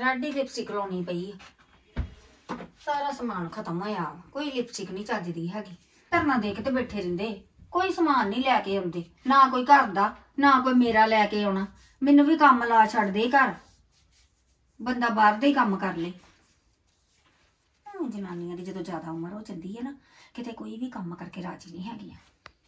राडी lipstick lavani पई सारा समान खत्म होया कोई लिपस्टिक नहीं चजदी हैगी धरना दे के ते बैठे रहिंदे कोई समान नहीं लैके आउंदे ना कोई घर दा ना कोई मेरा लैके आउणा मैनू भी काम ला छड़ दे घर बंदा बाहर दे ही काम कर ले जनानियां दी जदों ज्यादा उम्र हो जांदी है ना किते कोई भी काम करके राजी नहीं हैगियां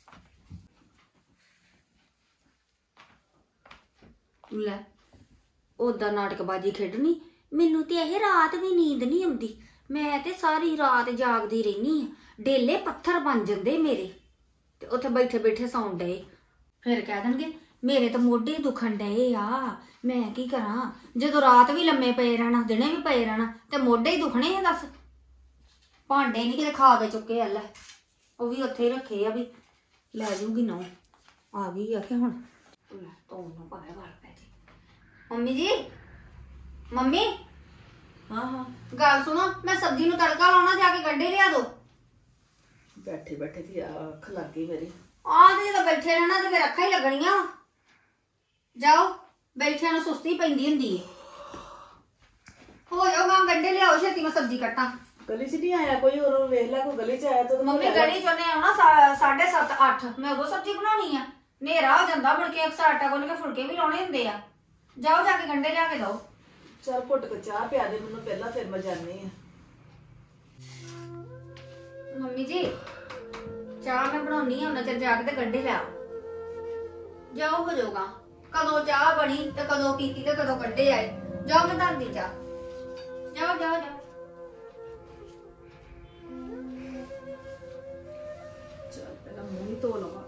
ले ओदा नाटकबाजी खेडनी मैनू ते यह रात भी नींद नहीं आउंदी मैं ते सारी रात जागदी रहनी डेले पत्थर बन जांदे मेरे ते उत्थे बैठे बैठे सौं डे फिर कह देणगे मेरे तो मोढे दुखन डे आ मैं की करा जदों रात भी लम्मे पे रहना दिने भी पे रहना ते मोढे ही दुखने हैं दस भांडे नहीं किते खा के चुके अल्ले वो भी उत्थे रखे आ भी लै जूगी नौ आ गई आखे हुण तो भावे गल पै जी मम्मी जी मम्मी हाँ हाँ गल सुनो मैं सब्जी नु तड़का लाउणा जाके गंढे लिया दो बैठे बैठे थी अख लग गई मेरी ते जदों बैठे रहना ते फिर अखां ही लगणियां जाओ बैठे नु सुस्ती पैंदी हुंदी हो जाओ गां गंढे लियाओ छेती मैं सब्जी कट्टां गली च नहीं आया कोई और वेख ला कोई गली च आया तो मम्मी गली चों ने आउणा 7:30 8 मैं उदों सब्जी बनाउणी आ नेरा हो जांदा मुड़ के अक्सर आटा गुन्न के फुलके भी लाउणे हुंदे आ जाओ जाके गंढे लिया के दो चल घुट के चाह पिया दे मैनू पहला फिर मैं जानी है मम्मी जी चाह मैं बनाउणी आ उन्ना चिर जाके ते गंढे ले आओ जाओ हो जाओगा कदों चाह बनी ते कदों पीती ते कदों गंढे आए जाओ मैं धर दी चाह जाओ जाओ जाओ चल पहला मुंह ही धो लवा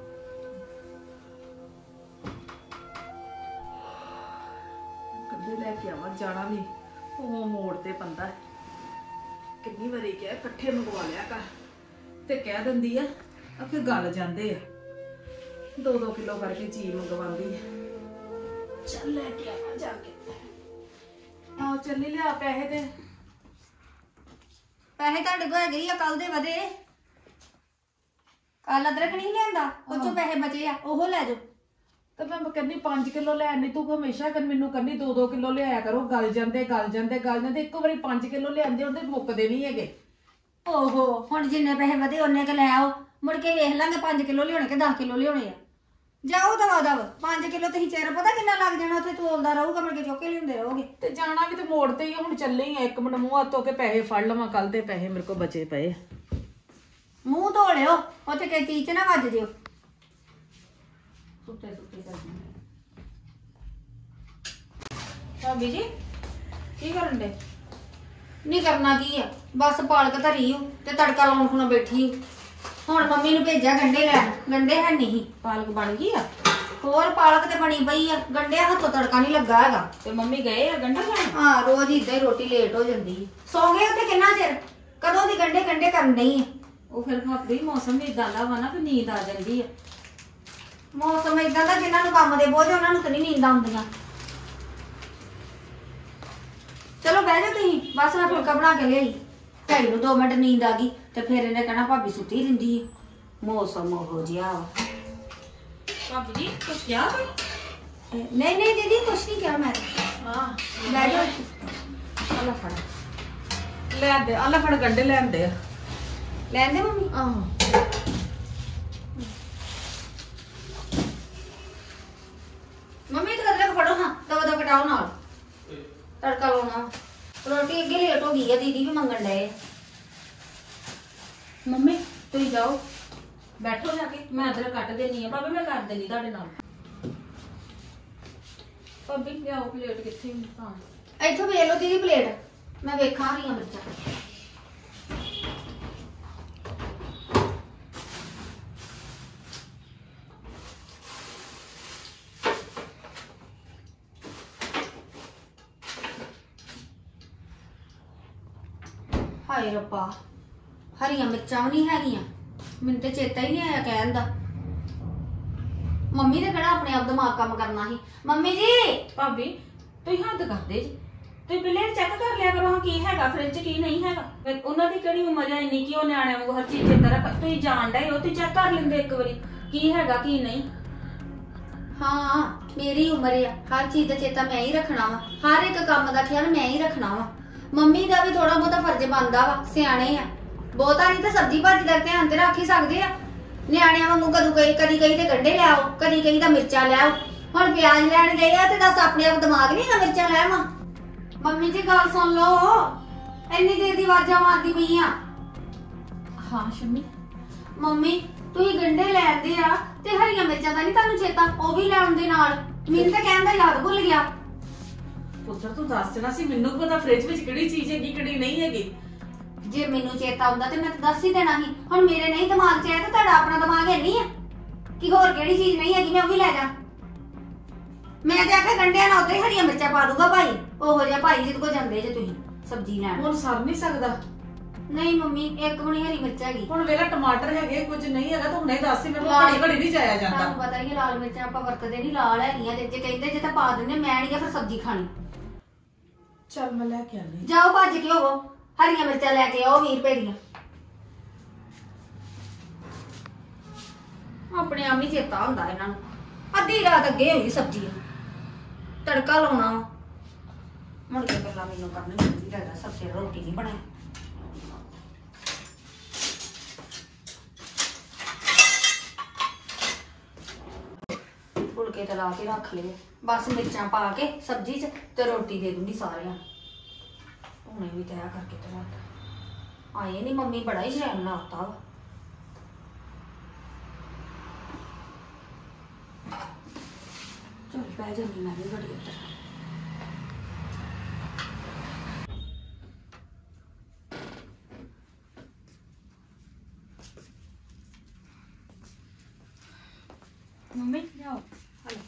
कदे लेके आवा जाना भी ਉਹ ਮੋੜ ਤੇ ਪੰਦਾ ਕਿੰਨੀ ਵਾਰੀ ਕਿਹਾ ਇਕੱਠੇ ਮੰਗਵਾ ਲਿਆ ਕਰ ਤੇ ਕਹਿ ਦਿੰਦੀ ਆ ਕਿ ਗਲ ਜਾਂਦੇ ਆ 2-2 ਕਿਲੋ ਕਰਕੇ ਚੀਜ਼ ਮੰਗਵਾਉਂਦੀ ਆ ਚੱਲ ਲੈ ਕੇ ਆਵਾ ਜਾ ਕੇ ਆਹ ਚੱਲੀ ਲਿਆ ਪੈਸੇ ਤੇ ਪੈਸੇ ਤੁਹਾਡੇ ਕੋਲ ਹੈਗੇ ਆ ਕੱਲ ਦੇ ਵਧੇ ਕੱਲ ਅਦਰਕ ਨਹੀਂ ਲਿਆਂਦਾ ਉਹ ਚੋਂ ਪੈਸੇ ਬਚੇ ਆ ਉਹ ਲੈ ਜਾਓ ਤੇ ਮੈਂ ਕਹਿੰਦੀ 5 ਕਿਲੋ ਲੈਣ ਨਹੀਂ ਤੂੰ ਹਮੇਸ਼ਾ ਕਰ ਮੈਨੂੰ ਕਹਿੰਦੀ 2-2 ਕਿਲੋ ਲਿਆਇਆ ਕਰੋ ਗਲ ਜਾਂਦੇ ਇੱਕ ਵਾਰੀ 5 ਕਿਲੋ ਲਿਆਂਦੇ ਉਹਦੇ ਮੁੱਕਦੇ ਨਹੀਂ ਹੈਗੇ ਓਹੋ ਹੁਣ ਜਿੰਨੇ ਪੈਸੇ ਵਧੇ ਉਹਨੇ ਕ ਲੈ ਆਓ ਮੁੜ ਕੇ ਵੇਖ ਲਾਂਗੇ 5 ਕਿਲੋ ਲਿਆਉਣੇ ਕਿ 10 ਕਿਲੋ ਲਿਆਉਣੇ ਆ ਜਾਓ ਦਵਾ ਦਵ 5 ਕਿਲੋ ਤੁਸੀਂ ਚਿਰ ਪਤਾ ਕਿੰਨਾ ਲੱਗ ਜਾਣਾ ਉੱਥੇ ਤੋਲਦਾ ਰਹੂਗਾ ਮੁੜ ਕੇ ਚੁੱਕ ਕੇ ਲਿਆਉਂਦੇ ਰਹੋਗੇ ਤੇ ਜਾਣਾ ਵੀ ਤੇ ਮੋੜ ਤੇ ਹੀ ਹੁਣ ਚੱਲੇ ਹੀ ਆ ਇੱਕ ਮਿੰਟ ਮੂੰਹ ਹੱਥ ਧੋ ਕੇ ਪੈਸੇ ਫੜ ਲਵਾਂ ਕੱਲ ਦੇ ਪੈਸੇ ਮੇਰੇ ਕੋਲ ਬਚੇ ਪਏ ਮੂੰਹ ਧੋ ਲਿਓ ਉੱਥੇ ਕਿਸੇ ਚੀਜ਼ 'ਚ ਨਾ ਵੱਜ ਜਿਓ ਸੁੱਤੇ ਸੁੱਤੇ ਕਰਦੀ ਭਾਬੀ ਜੀ ਕੀ ਕਰਨ ਦੇ ਨਹੀਂ ਕਰਨਾ ਕੀ ਆ ਬਸ ਪਾਲਕ ਧਰੀ ਹੋ ਤੇ ਤੜਕਾ ਲਾਉਣ ਖੁਣਾ ਬੈਠੀ ਹੁਣ ਮੰਮੀ ਨੂੰ ਭੇਜਿਆ ਗੰਡੇ ਲੈਣ ਗੰਡੇ ਹੈ ਨਹੀਂ ਪਾਲਕ ਬਣ ਗਈ ਆ ਹੋਰ ਪਾਲਕ ਤੇ ਬਣੀ ਪਈ ਆ ਗੰਡੇ ਹੱਥੋਂ ਤੜਕਾ ਨਹੀਂ ਲੱਗਾ ਹੈਗਾ ਤੇ ਮੰਮੀ ਗਏ ਆ ਗੰਡਾ ਲੈਣ ਹਾਂ ਰੋਜ਼ ਇਦਾਂ ਹੀ ਰੋਟੀ ਲੇਟ ਹੋ ਜਾਂਦੀ ਸੌ ਗਏ ਉੱਥੇ ਕਿੰਨਾ ਚਿਰ ਕਦੋਂ ਦੀ ਗੰਡੇ ਗੰਡੇ ਕਰਨ ਨਹੀਂ ਆ ਉਹ ਫਿਰ ਭਾਬੀ ਮੌਸਮ ਵੀ ਇਦਾਂ ਦਾ ਵਾ ਨਾ ਕਿ ਨੀਂਦ ਆ ਜਾਂਦੀ ਆ ਮੌਸਮ ਇਦਾਂ ਦਾ ਜਿਨ੍ਹਾਂ ਨੂੰ ਕੰਮ ਦੇ ਬੋਝ ਉਹਨਾਂ ਨੂੰ ਤਾਂ ਨਹੀਂ ਨੀਂਦ ਆਉਂਦੀਆਂ ਚਲੋ ਬਹਿ ਜਾਓ ਤੁਸੀਂ ਬਸ ਮੈਂ ਫੁਲਕਾ ਬਣਾ ਕੇ ਲਿਆਈ ਢਾਈ ਨੂੰ 2 ਮਿੰਟ ਨੀਂਦ ਆ ਗਈ ਤੇ ਫਿਰ ਇਹਨੇ ਕਹਿਣਾ ਭਾਬੀ ਸੁੱਤੀ ਰਹਿੰਦੀ ਹੈ ਮੌਸਮ ਹੋ ਜਿਹਾ ਭਾਬੀ ਜੀ ਕੁਛ ਕਿਹਾ ਕੋਈ ਨਹੀਂ ਨਹੀਂ ਦੀਦੀ ਕੁਛ ਨਹੀਂ ਕਿਹਾ ਮੈਂ ਹਾਂ ਬਹਿ ਜਾਓ ਆਲਾ ਫੜ ਲੈ ਦੇ ਆਲਾ ਫੜ ਗੰਡੇ ਲੈਂਦੇ ਆ ਲੈਂਦੇ ਮੰਮੀ ਆਹੋ ਮੰਮੀ ਤੇ ਅਦਰਕ ਫੜੋ ਹਾਂ ਦਵਾ ਕਟਾਓ ਨਾਲ ਤੜਕਾ ਲਾਉਣਾ ਰੋਟੀ ਅੱਗੇ ਲੇਟ ਹੋ ਗਈ ਆ ਦੀਦੀ ਵੀ ਮੰਗਣ ਡਏ ਮੰਮੀ ਤੁਸੀਂ ਜਾਓ ਬੈਠੋ ਜਾ ਕੇ ਮੈਂ ਅਦਰਕ ਕੱਟ ਦੇਣੀ ਆ ਭਾਬੀ ਮੈਂ ਕਰ ਦੇਣੀ ਤੁਹਾਡੇ ਨਾਲ ਭਾਬੀ ਲਿਆਓ ਪਲੇਟ ਕਿੱਥੇ ਹਾਂ ਇੱਥੋਂ ਵੇਖ ਲਓ ਦੀਦੀ ਪਲੇਟ ਮੈਂ ਵੇਖਾਂ ਰਹੀਆਂ ਬੱਚਾ ਹਾਏ ਰੱਬਾ ਹਰੀਆਂ ਮਿਰਚਾਂ ਵੀ ਨਹੀਂ ਹੈਗੀਆਂ ਮੈਨੂੰ ਤੇ ਚੇਤਾ ਹੀ ਨਹੀਂ ਆਇਆ ਕਹਿਣ ਦਾ ਮੰਮੀ ਨੇ ਕਿਹੜਾ ਆਪਣੇ ਆਪ ਦਿਮਾਗ ਕੰਮ ਕਰਨਾ ਸੀ ਮੰਮੀ ਜੀ ਭਾਬੀ ਤੁਸੀਂ ਹੱਦ ਕਰਦੇ ਜੀ ਤੁਸੀਂ ਪਹਿਲੇ ਚੈੱਕ ਕਰ ਲਿਆ ਕਰੋ ਹਾਂ ਕੀ ਹੈਗਾ ਫ੍ਰਿਜ 'ਚ ਕੀ ਨਹੀਂ ਹੈਗਾ ਉਹਨਾਂ ਦੀ ਕਿਹੜੀ ਉਮਰ ਹੈ ਇੰਨੀ ਕਿ ਉਹ ਨਿਆਣਿਆਂ ਵਾਂਗੂ ਹਰ ਚੀਜ਼ ਚੇਤਾ ਰੱਖ ਤੁਸੀਂ ਜਾਣਦਾ ਹੀ ਉਹ ਤੁਸੀਂ ਚੈੱਕ ਕਰ ਲੈਂਦੇ ਇੱਕ ਵਾਰੀ ਕੀ ਹੈਗਾ ਕੀ ਨਹੀਂ ਹਾਂ ਮੇਰੀ ਉਮਰ ਆ, ਹਰ ਚੀਜ਼ ਦਾ ਚੇਤਾ ਮੈਂ ਹੀ ਰੱਖਣਾ ਵਾ, ਹਰ ਇੱਕ ਕੰਮ ਦਾ ਖਿਆਲ ਮੈਂ ਹੀ ਰੱਖਣਾ ਵਾ। ਮੰਮੀ ਦਾ ਵੀ ਥੋੜਾ ਬਹੁਤਾ ਫਰਜ਼ ਬਣਦਾ ਵਾ, ਸਿਆਣੇ ਆ, ਬਹੁਤਾ ਨਹੀਂ ਤਾਂ ਸਬਜ਼ੀ ਭਾਜੀ ਦਾ ਧਿਆਨ ਤੇ ਰੱਖ ਹੀ ਸਕਦੇ ਆ। ਨਿਆਣਿਆਂ ਵਾਂਗੂ ਕਦੀ ਕਹੀ ਤੇ ਗੰਢੇ ਲਿਆਓ, ਕਦੀ ਕਹੀ ਤਾਂ ਮਿਰਚਾਂ ਲਿਆਓ। ਹੁਣ ਪਿਆਜ਼ ਲੈਣ ਗਏ ਆ ਤੇ ਦੱਸ ਆਪਣੇ ਆਪ ਦਿਮਾਗ ਨਹੀਂ ਹੈਗਾ ਮਿਰਚਾਂ ਲੈ ਆਵਾਂ। ਮੰਮੀ ਜੀ ਗੱਲ ਸੁਣ ਲਓ, ਇੰਨੀ ਦੇਰ ਦੀ ਆਵਾਜ਼ਾਂ ਮਾਰਦੀ ਪਈ ਆ। ਹਾਂ ਸ਼ਮੀ। ਮੰਮੀ ਤੁਸੀਂ ਗੰਢੇ ਲੈਂਦੇ ਆ ਤੇ ਹਰੀਆਂ ਮਿਰਚਾਂ ਦਾ ਨਹੀਂ ਤੁਹਾਨੂੰ ਚੇਤਾ, ਉਹ ਵੀ ਲੈ ਆਉਂਦੇ ਨਾਲ। ਮੈਨੂੰ ਤਾਂ ਕਹਿਣ ਦਾ ਯਾਦ ਭੁੱਲ ਗਿਆ। ਪੁੱਤਰ ਤੂੰ ਦੱਸ ਦੇਣਾ ਸੀ, ਮੈਨੂੰ ਪਤਾ ਫ੍ਰਿਜ ਵਿੱਚ ਕਿਹੜੀ ਚੀਜ਼ ਹੈਗੀ ਕਿਹੜੀ ਨਹੀਂ ਹੈਗੀ। ਜੇ ਮੈਨੂੰ ਚੇਤਾ ਆਉਂਦਾ ਤੇ ਮੈਂ ਤਾਂ ਦੱਸ ਹੀ ਦੇਣਾ ਸੀ। ਹੁਣ ਮੇਰੇ ਨਹੀਂ ਦਿਮਾਗ 'ਚ ਆਇਆ ਤੇ ਤੁਹਾਡਾ ਆਪਣਾ ਦਿਮਾਗ ਹੈ ਨਹੀਂ ਆ ਕਿ ਹੋਰ ਕਿਹੜੀ ਚੀਜ਼ ਨਹੀਂ ਹੈਗੀ ਮੈਂ ਉਹ ਵੀ ਲੈ ਜਾ। ਮੈਂ ਤੇ ਆਖਿਆ ਗੰਢਿਆਂ ਨਾਲ ਉੱਤੇ ਹਰੀਆਂ ਮਿਰਚਾਂ ਪਾ ਦੂਗਾ ਭਾਈ, ਉਹੋ ਜਿਹਾ ਭਾਈ ਜਿਹਦੇ ਕੋਲ ਜਾਂਦੇ ਜੇ ਤੁਸੀਂ ਸਬਜ਼ੀ ਲੈਣ। ਹੁਣ ਸਰ ਨਹੀਂ ਸਕਦਾ। ਨਹੀਂ ਮੰਮੀ ਇੱਕ ਵੀ ਹਰੀ ਮਿਰਚ ਹੈਗੀ। ਹੁਣ ਵੇਲਾ ਟਮਾਟਰ ਹੈਗੇ ਕੁਝ ਨਹੀਂ ਹੈਗਾ, ਤੂੰ ਹੁਣੇ ਦੱਸ ਹੀ, ਮੈਨੂੰ ਲਾਲ- ਘੜੀ ਘੜੀ ਨਹੀਂ ਜਾਇਆ ਜਾਂਦਾ। ਤੁਹਾਨੂੰ ਪਤਾ ਹੀ ਹੈ ਲਾਲ ਮਿਰਚਾਂ ਆਪਾਂ ਵਰਤਦੇ ਨਹੀਂ, ਲਾਲ ਹੈਗੀਆਂ ਤੇ ਜੇ ਕਹਿੰਦੇ ਜੇ ਤਾਂ ਪਾ ਦਿੰਦੇ, ਮੈਂ ਨਹੀਂ ਫਿਰ ਸਬਜ਼ੀ ਖਾਣੀ। ਚੱਲ ਮੈਂ ਲੈ ਕੇ ਆਉਂਦੀ। ਜਾਓ ਭੱਜ ਕੇ ਹੋਵੋ, ਹਰੀਆਂ ਮਿਰਚਾਂ ਲੈ ਕੇ ਆਓ 20 ਰੁਪਏ ਦੀਆਂ। ਆਪਣੇ ਆਪ ਨਹੀਂ ਚੇਤਾ ਹੁੰਦਾ ਇਹਨਾਂ ਨੂੰ। ਅੱਧੀ ਰਾਤ ਅੱਗੇ ਹੋਈ ਸਬਜ਼ੀ ਤੜਕਾ ਲਾਉਣਾ ਮੁੜ ਕੇ ਪਹਿਲਾਂ ਮੈਨੂੰ ਕਰਨੀ ਪੈਂਦੀ ਹੈ, ਸਬਜ਼ੀ ਰੋਟੀ ਨਹੀਂ ਬਣਾਈ। ਫੁਲਕੇ ਤੇ ਲਾ ਕੇ ਰੱਖ ਲਏ, ਬਸ ਮਿਰਚਾਂ ਪਾ ਕੇ ਸਬਜ਼ੀ 'ਚ ਤੇ ਰੋਟੀ ਦੇ ਦੂੰਗੀ ਸਾਰਿਆਂ ਨੂੰ। ਹੁਣੇ ਵੀ ਤਿਆਰ ਕਰਕੇ ਤੇ ਰੱਖ ਆਏ ਨਹੀਂ ਮੰਮੀ, ਬੜਾ ਹੀ ਸ਼ਰਮ ਲਾਤਾ ਵਾ। ਚਲ ਪੈ ਜਾਂਦੀ ਮੈਂ ਵੀ ਬੜੀ ਉੱਤਰ। ਮੰਮੀ ਲਿਆਓ, ਹਲੋ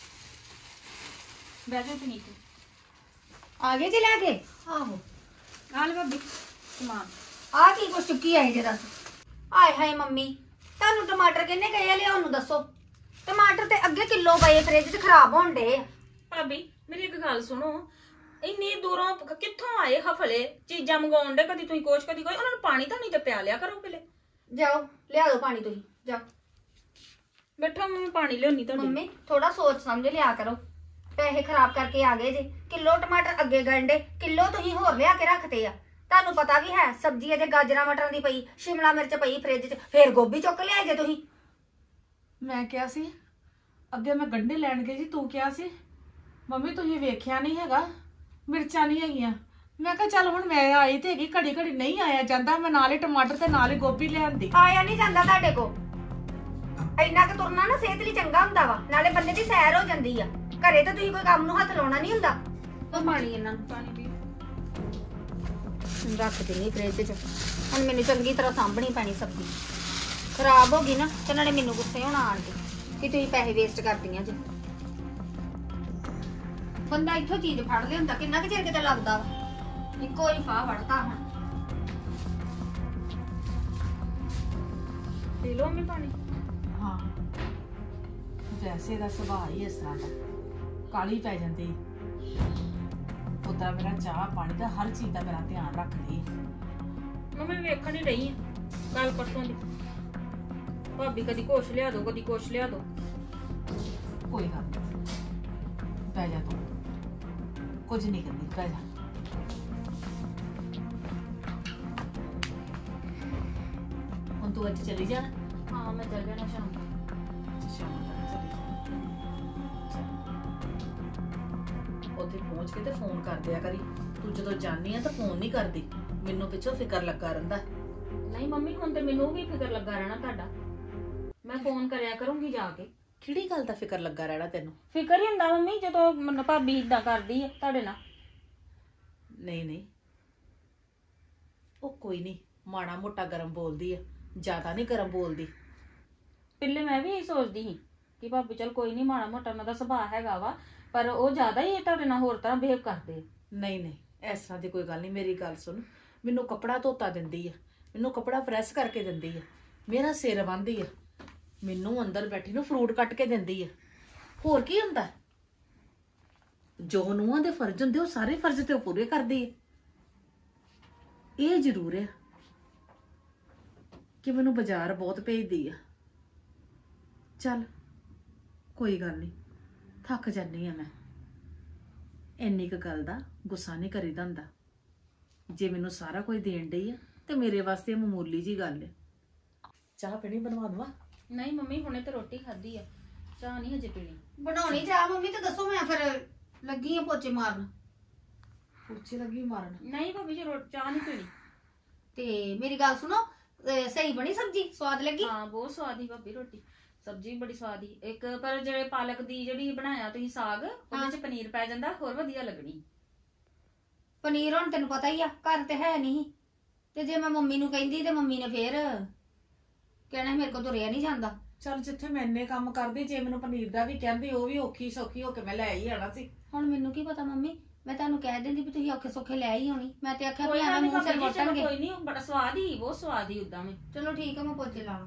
ਬਹਿ ਜਾਓ ਤੁਸੀਂ ਇੱਥੇ। ਆ ਗਏ ਜੇ ਲੈ ਕੇ? ਆਹੋ ਆ ਲੈ ਭਾਬੀ ਸਮਾਨ। ਆ ਕੀ ਕੁਛ ਚੁੱਕੀ ਆਈ ਜੇ ਦੱਸ? ਆਏ ਹਾਏ ਮੰਮੀ, ਤੁਹਾਨੂੰ ਟਮਾਟਰ ਕਿੰਨੇ ਗਏ ਆ ਲਿਆਉਣ ਨੂੰ ਦੱਸੋ? ਟਮਾਟਰ ਤੇ ਅੱਗੇ ਕਿਲੋ ਪਏ ਫ੍ਰਿਜ 'ਚ ਖਰਾਬ ਹੋਣ ਡੇ। ਭਾਬੀ ਮੇਰੀ ਇੱਕ ਗੱਲ ਸੁਣੋ, ਇੰਨੀ ਦੂਰੋਂ ਕਿੱਥੋਂ ਆਏ ਹਫਲੇ ਚੀਜ਼ਾਂ ਮੰਗਾਉਣ ਦੇ, ਕਦੀ ਤੁਸੀਂ ਕੁਛ ਕਦੀ ਕੋਈ, ਉਹਨਾਂ ਨੂੰ ਪਾਣੀ ਤਾਂ ਨਹੀਂ ਤੇ ਪਿਆ ਲਿਆ ਕਰੋ ਪਹਿਲੇ। ਜਾਓ ਲਿਆ ਦਿਓ ਪਾਣੀ, ਤੁਸੀਂ ਜਾਓ। ਬੈਠੋ ਮੈਂ ਪਾਣੀ ਲਿਆਉਣੀ ਤੁਹਾਡੀ। ਮੰਮੀ ਥੋੜਾ ਸੋਚ ਸਮਝ ਲਿਆ ਕਰੋ, ਪੈਸੇ ਖਰਾਬ ਕਰਕੇ ਆ ਗਏ ਜੇ। ਕਿਲੋ ਟਮਾਟਰ ਅੱਗੇ ਗੰਡੇ, ਕਿਲੋ ਤੁਸੀਂ ਹੋਰ ਲਿਆ ਕੇ ਰੱਖਦੇ ਆ। ਤੁਹਾਨੂੰ ਪਤਾ ਵੀ ਹੈ ਸਬਜ਼ੀ ਅਜੇ ਗਾਜਰਾਂ ਮਟਰਾਂ ਦੀ ਪਈ, ਸ਼ਿਮਲਾ ਮਿਰਚ ਪਈ ਫ੍ਰਿਜ 'ਚ, ਫੇਰ ਗੋਭੀ ਚੁੱਕ ਲਿਆਏ ਜੇ ਤੁਸੀਂ। ਮੈਂ ਕਿਹਾ ਸੀ ਅੱਗੇ ਮੈਂ ਗੰਢੇ ਲੈਣ ਗਈ ਸੀ, ਤੂੰ ਕਿਹਾ ਸੀ ਮੰਮੀ ਤੁਸੀਂ ਵੇਖਿਆ ਨਹੀਂ ਹੈਗਾ ਮਿਰਚਾਂ ਨਹੀਂ ਹੈਗੀਆਂ। ਮੈਂ ਕਿਹਾ ਚੱਲ ਹੁਣ ਮੈਂ ਆਈ ਤੇ ਹੈਗੀ, ਘੜੀ ਘੜੀ ਨਹੀਂ ਆਇਆ ਜਾਂਦਾ, ਮੈਂ ਨਾਲ ਹੀ ਟਮਾਟਰ ਤੇ ਨਾਲ ਹੀ ਗੋਭੀ ਲਿਆਂਦੀ। ਆਇਆ ਨਹੀਂ ਜਾਂਦਾ ਤੁਹਾਡੇ ਕੋ, ਇੰਨਾ ਕੁ ਤੁਰਨਾ ਨਾ ਸਿਹਤ ਲਈ ਚੰਗਾ ਹੁੰਦਾ ਵਾ, ਨਾਲੇ ਬੰਦੇ ਦੀ ਸੈਰ ਹੋ ਜਾਂਦੀ ਆ। ਘਰੇ ਤਾਂ ਤੁਸੀਂ ਕੋਈ ਕੰਮ ਨੂੰ ਹੱਥ ਲਾਉਣਾ ਨਹੀਂ ਹੁੰਦਾ। ਉਹ ਪਾਣੀ ਇਹਨਾਂ ਨੂੰ ਪਾਣੀ ਪੀ। ਰੱਖ ਦੇਣੀ ਫ੍ਰਿਜ 'ਚ। ਹੁਣ ਮੈਨੂੰ ਚੰਗੀ ਤਰ੍ਹਾਂ ਸਾਂਭਣੀ ਪੈਣੀ ਸਬਜ਼ੀ, ਖਰਾਬ ਹੋ ਗਈ ਨਾ ਤੇ ਨਾਲੇ ਮੈਨੂੰ ਗੁੱਸੇ ਹੋਣਾ ਆਣ ਕੇ ਕਿ ਤੁਸੀਂ ਪੈਸੇ ਵੇਸਟ ਕਰਦੀਆਂ ਜੇ। ਬੰਦਾ ਇੱਥੋਂ ਚੀਜ਼ ਫੜ ਲਿਆਉਂਦਾ ਕਿੰਨਾ ਕੁ ਚਿਰ ਕਿਤੇ ਲੱਗਦਾ ਵਾ, ਇੱਕੋ ਹੀ ਫਾਹ ਵੜਦਾ ਹੁਣ। ਪੀ ਲਓ ਮੈਂ ਪਾਣੀ। ਹਾਂ ਵੈਸੇ ਦਾ ਸੁਭਾਅ ਹੀ ਇਸ ਤਰ੍ਹਾਂ ਦਾ, ਕਾਲੀ ਪੈ ਜਾਂਦੀ। ਉਦਾਂ ਮੇਰਾ ਚਾਹ ਪਾਣੀ ਦਾ ਹਰ ਚੀਜ਼ ਦਾ ਮੇਰਾ ਧਿਆਨ ਰੱਖਦੀ। ਮੰਮੀ ਵੇਖਣ ਹੀ ਰਹੀ ਆ ਕੱਲ ਪਰਸੋਂ ਦੀ, ਭਾਬੀ ਕਦੀ ਕੁਛ ਲਿਆ ਦੋ ਕਦੀ ਕੁਛ ਲਿਆ ਦੋ। ਕੋਈ ਗੱਲ ਨਹੀਂ, ਪੈ ਜਾ ਤੂੰ, ਕੁਝ ਨਹੀਂ ਕਰਦੀ, ਪੈ ਜਾ। ਹੁਣ ਤੂੰ ਅੱਜ ਚਲੀ ਜਾਣਾ? ਹਾਂ ਮੈਂ ਚੱਲ ਜਾਣਾ ਸ਼ਾਮ ਨੂੰ। ਸ਼ਾਮ ਤੱਕ ਚਲੀ ਜਾ। ਉੱਥੇ ਪਹੁੰਚ ਕੇ ਤੇ ਫੋਨ ਕਰ ਦਿਆ ਕਰੀ। ਤੂੰ ਜਦੋਂ ਜਾਣੀ ਆ ਤਾਂ ਫੋਨ ਨਹੀਂ ਕਰਦੀ, ਮੈਨੂੰ ਪਿੱਛੋਂ ਫਿਕਰ ਲੱਗਾ ਰਹਿੰਦਾ। ਨਹੀਂ ਮੰਮੀ ਹੁਣ ਤੇ ਮੈਨੂੰ ਵੀ ਫਿਕਰ ਲੱਗਾ ਰਹਿਣਾ ਤੁਹਾਡਾ, ਮੈਂ ਫੋਨ ਕਰਿਆ ਕਰੂੰਗੀ ਜਾ ਕੇ। ਕਿਹੜੀ ਗੱਲ ਦਾ ਫਿਕਰ ਲੱਗਾ ਰਹਿਣਾ ਤੈਨੂੰ? ਫਿਕਰ ਹੀ ਹੁੰਦਾ ਮੰਮੀ ਜਦੋਂ ਭਾਬੀ ਇਦਾਂ ਕਰਦੀ ਹੈ ਤੁਹਾਡੇ ਨਾਲ। ਨਹੀਂ ਨਹੀਂ, ਉਹ ਕੋਈ ਨਹੀਂ, ਮਾੜਾ ਮੋਟਾ ਗਰਮ ਬੋਲਦੀ ਆ, ਜ਼ਿਆਦਾ ਨਹੀਂ ਗਰਮ ਬੋਲਦੀ। ਪਹਿਲੇ ਮੈਂ ਵੀ ਇਹ ਸੋਚਦੀ ਸੀ ਕਿ ਭਾਬੀ ਚਲ ਕੋਈ ਨਹੀਂ, ਮਾੜਾ ਮੋਟਾ ਉਹਨਾਂ ਦਾ ਸੁਭਾਅ ਹੈਗਾ ਵਾ, ਪਰ ਉਹ ਜ਼ਿਆਦਾ ਹੀ ਤੁਹਾਡੇ ਨਾਲ ਹੋਰ ਤਰ੍ਹਾਂ ਬਿਹੇਵ ਕਰਦੇ ਆ। ਨਹੀਂ ਨਹੀਂ, ਇਸ ਤਰ੍ਹਾਂ ਦੀ ਕੋਈ ਗੱਲ ਨਹੀਂ। ਮੇਰੀ ਗੱਲ ਸੁਣ, ਮੈਨੂੰ ਕੱਪੜਾ ਧੋਤਾ ਦਿੰਦੀ ਆ, ਮੈਨੂੰ ਕੱਪੜਾ ਪ੍ਰੈਸ ਕਰਕੇ ਦਿੰਦੀ ਆ, ਮੇਰਾ ਸਿਰ ਬੰਨ੍ਹਦੀ ਆ, ਮੈਨੂੰ ਅੰਦਰ ਬੈਠੀ ਨੂੰ ਫਰੂਟ ਕੱਟ ਕੇ ਦਿੰਦੀ ਆ। ਹੋਰ ਕੀ ਹੁੰਦਾ? ਜੋ ਨੂੰਹਾਂ ਦੇ ਫਰਜ਼ ਹੁੰਦੇ ਉਹ ਸਾਰੇ ਫਰਜ਼ ਤੇ ਉਹ ਪੂਰੇ ਕਰਦੀ ਹੈ। ਇਹ ਜ਼ਰੂਰ ਹੈ ਕਿ ਮੈਨੂੰ ਬਾਜ਼ਾਰ ਬਹੁਤ ਭੇਜਦੀ ਆ। ਚੱਲ ਕੋਈ ਗੱਲ ਨਹੀਂ, ਥੱਕ ਜਾਂਦੀ ਆ ਮੈਂ। ਇੰਨੀ ਕੁ ਗੱਲ ਦਾ ਗੁੱਸਾ ਨਹੀਂ ਕਰੀਦਾ ਹੁੰਦਾ। ਜੇ ਮੈਨੂੰ ਸਾਰਾ ਕੁਝ ਦੇਣ ਡਈ ਆ ਤੇ ਮੇਰੇ ਵਾਸਤੇ ਮਾਮੂਲੀ ਜੀ ਗੱਲ ਹੈ। ਚਾਹ ਪੀਣੀ ਬਣਵਾ ਦਵਾਂ? ਨਹੀਂ ਮੰਮੀ, ਹੁਣੇ ਤੇ ਰੋਟੀ ਖਾਧੀ ਆ, ਚਾਹ ਨਹੀਂ ਹਜੇ ਪੀਣੀ। ਬਣਾਉਣੀ ਚਾਹ ਮੰਮੀ ਤੇ ਦੱਸੋ, ਮੈਂ ਫਿਰ ਲੱਗੀ ਆ ਪੋਚੇ ਮਾਰਨ। ਪੋਚੇ ਲੱਗੀ ਮਾਰਨ? ਨਹੀਂ ਭਾਬੀ ਜੀ, ਚਾਹ ਨਹੀਂ ਪੀਣੀ। ਤੇ ਮੇਰੀ ਗੱਲ ਸੁਣੋ, ਸਹੀ ਬਣੀ ਸਬਜੀ? ਸਵਾਦ ਲੱਗੀ? ਹਾਂ ਬਹੁਤ ਸਵਾਦ ਹੀ ਭਾਬੀ, ਰੋਟੀ ਸਬਜ਼ੀ ਬੜੀ ਸਵਾਦ ਹੀ। ਇੱਕ ਪਰ ਜਿਹੜੇ ਪਾਲਕ ਦੀ ਜਿਹੜੀ ਬਣਾਇਆ ਤੁਸੀਂ ਸਾਗ, ਉਹਦੇ ਚ ਪਨੀਰ ਪੈ ਜਾਂਦਾ, ਹੋਰ ਵਧੀਆ ਲੱਗਣੀ। ਪਨੀਰ ਹੁਣ ਤੈਨੂੰ ਪਤਾ ਹੀ ਆ ਘਰ ਤੇ ਹੈ ਨਹੀਂ, ਤੇ ਜੇ ਮੈਂ ਮੰਮੀ ਨੂੰ ਕਹਿੰਦੀ ਤੇ ਮੰਮੀ ਨੇ ਫੇਰ ਕਹਿਣਾ ਮੇਰੇ ਕੋਲ ਤੁਰਿਆ ਨਹੀਂ ਜਾਂਦਾ। ਚੱਲ ਜਿੱਥੇ ਮੈਂ ਇੰਨੇ ਕੰਮ ਕਰਦੀ, ਜੇ ਮੈਨੂੰ ਪਨੀਰ ਦਾ ਵੀ ਕਹਿੰਦੀ, ਉਹ ਵੀ ਔਖੀ ਸੌਖੀ ਹੋ ਕੇ ਮੈਂ ਲੈ ਹੀ ਆਣਾ ਸੀ। ਹੁਣ ਮੈਨੂੰ ਕੀ ਪਤਾ ਮੰਮੀ, ਮੈਂ ਤੁਹਾਨੂੰ ਕਹਿ ਦਿੰਦੀ ਵੀ ਤੁਸੀਂ ਔਖੇ ਸੌਖੇ ਲੈ ਹੀ ਆਉਣੀ। ਮੈਂ ਤੇ ਆਖਿਆ ਵੀ ਕੋਈ ਐਵੇਂ ਨਹੀਂ ਮੂੰਹ ਸਿਰ ਭਾਬੀ ਜੀ, ਚਲੋ ਵਟਣਗੇ। ਕੋਈ ਨਹੀਂ, ਬੜਾ ਸਵਾਦ ਹੀ, ਬਹੁਤ ਸਵਾਦ ਹੀ ਉਦਾਂ ਵੀ। ਚਲੋ ਠੀਕ ਆ, ਮੈਂ ਪੋਚੇ ਲਾਵਾਂ।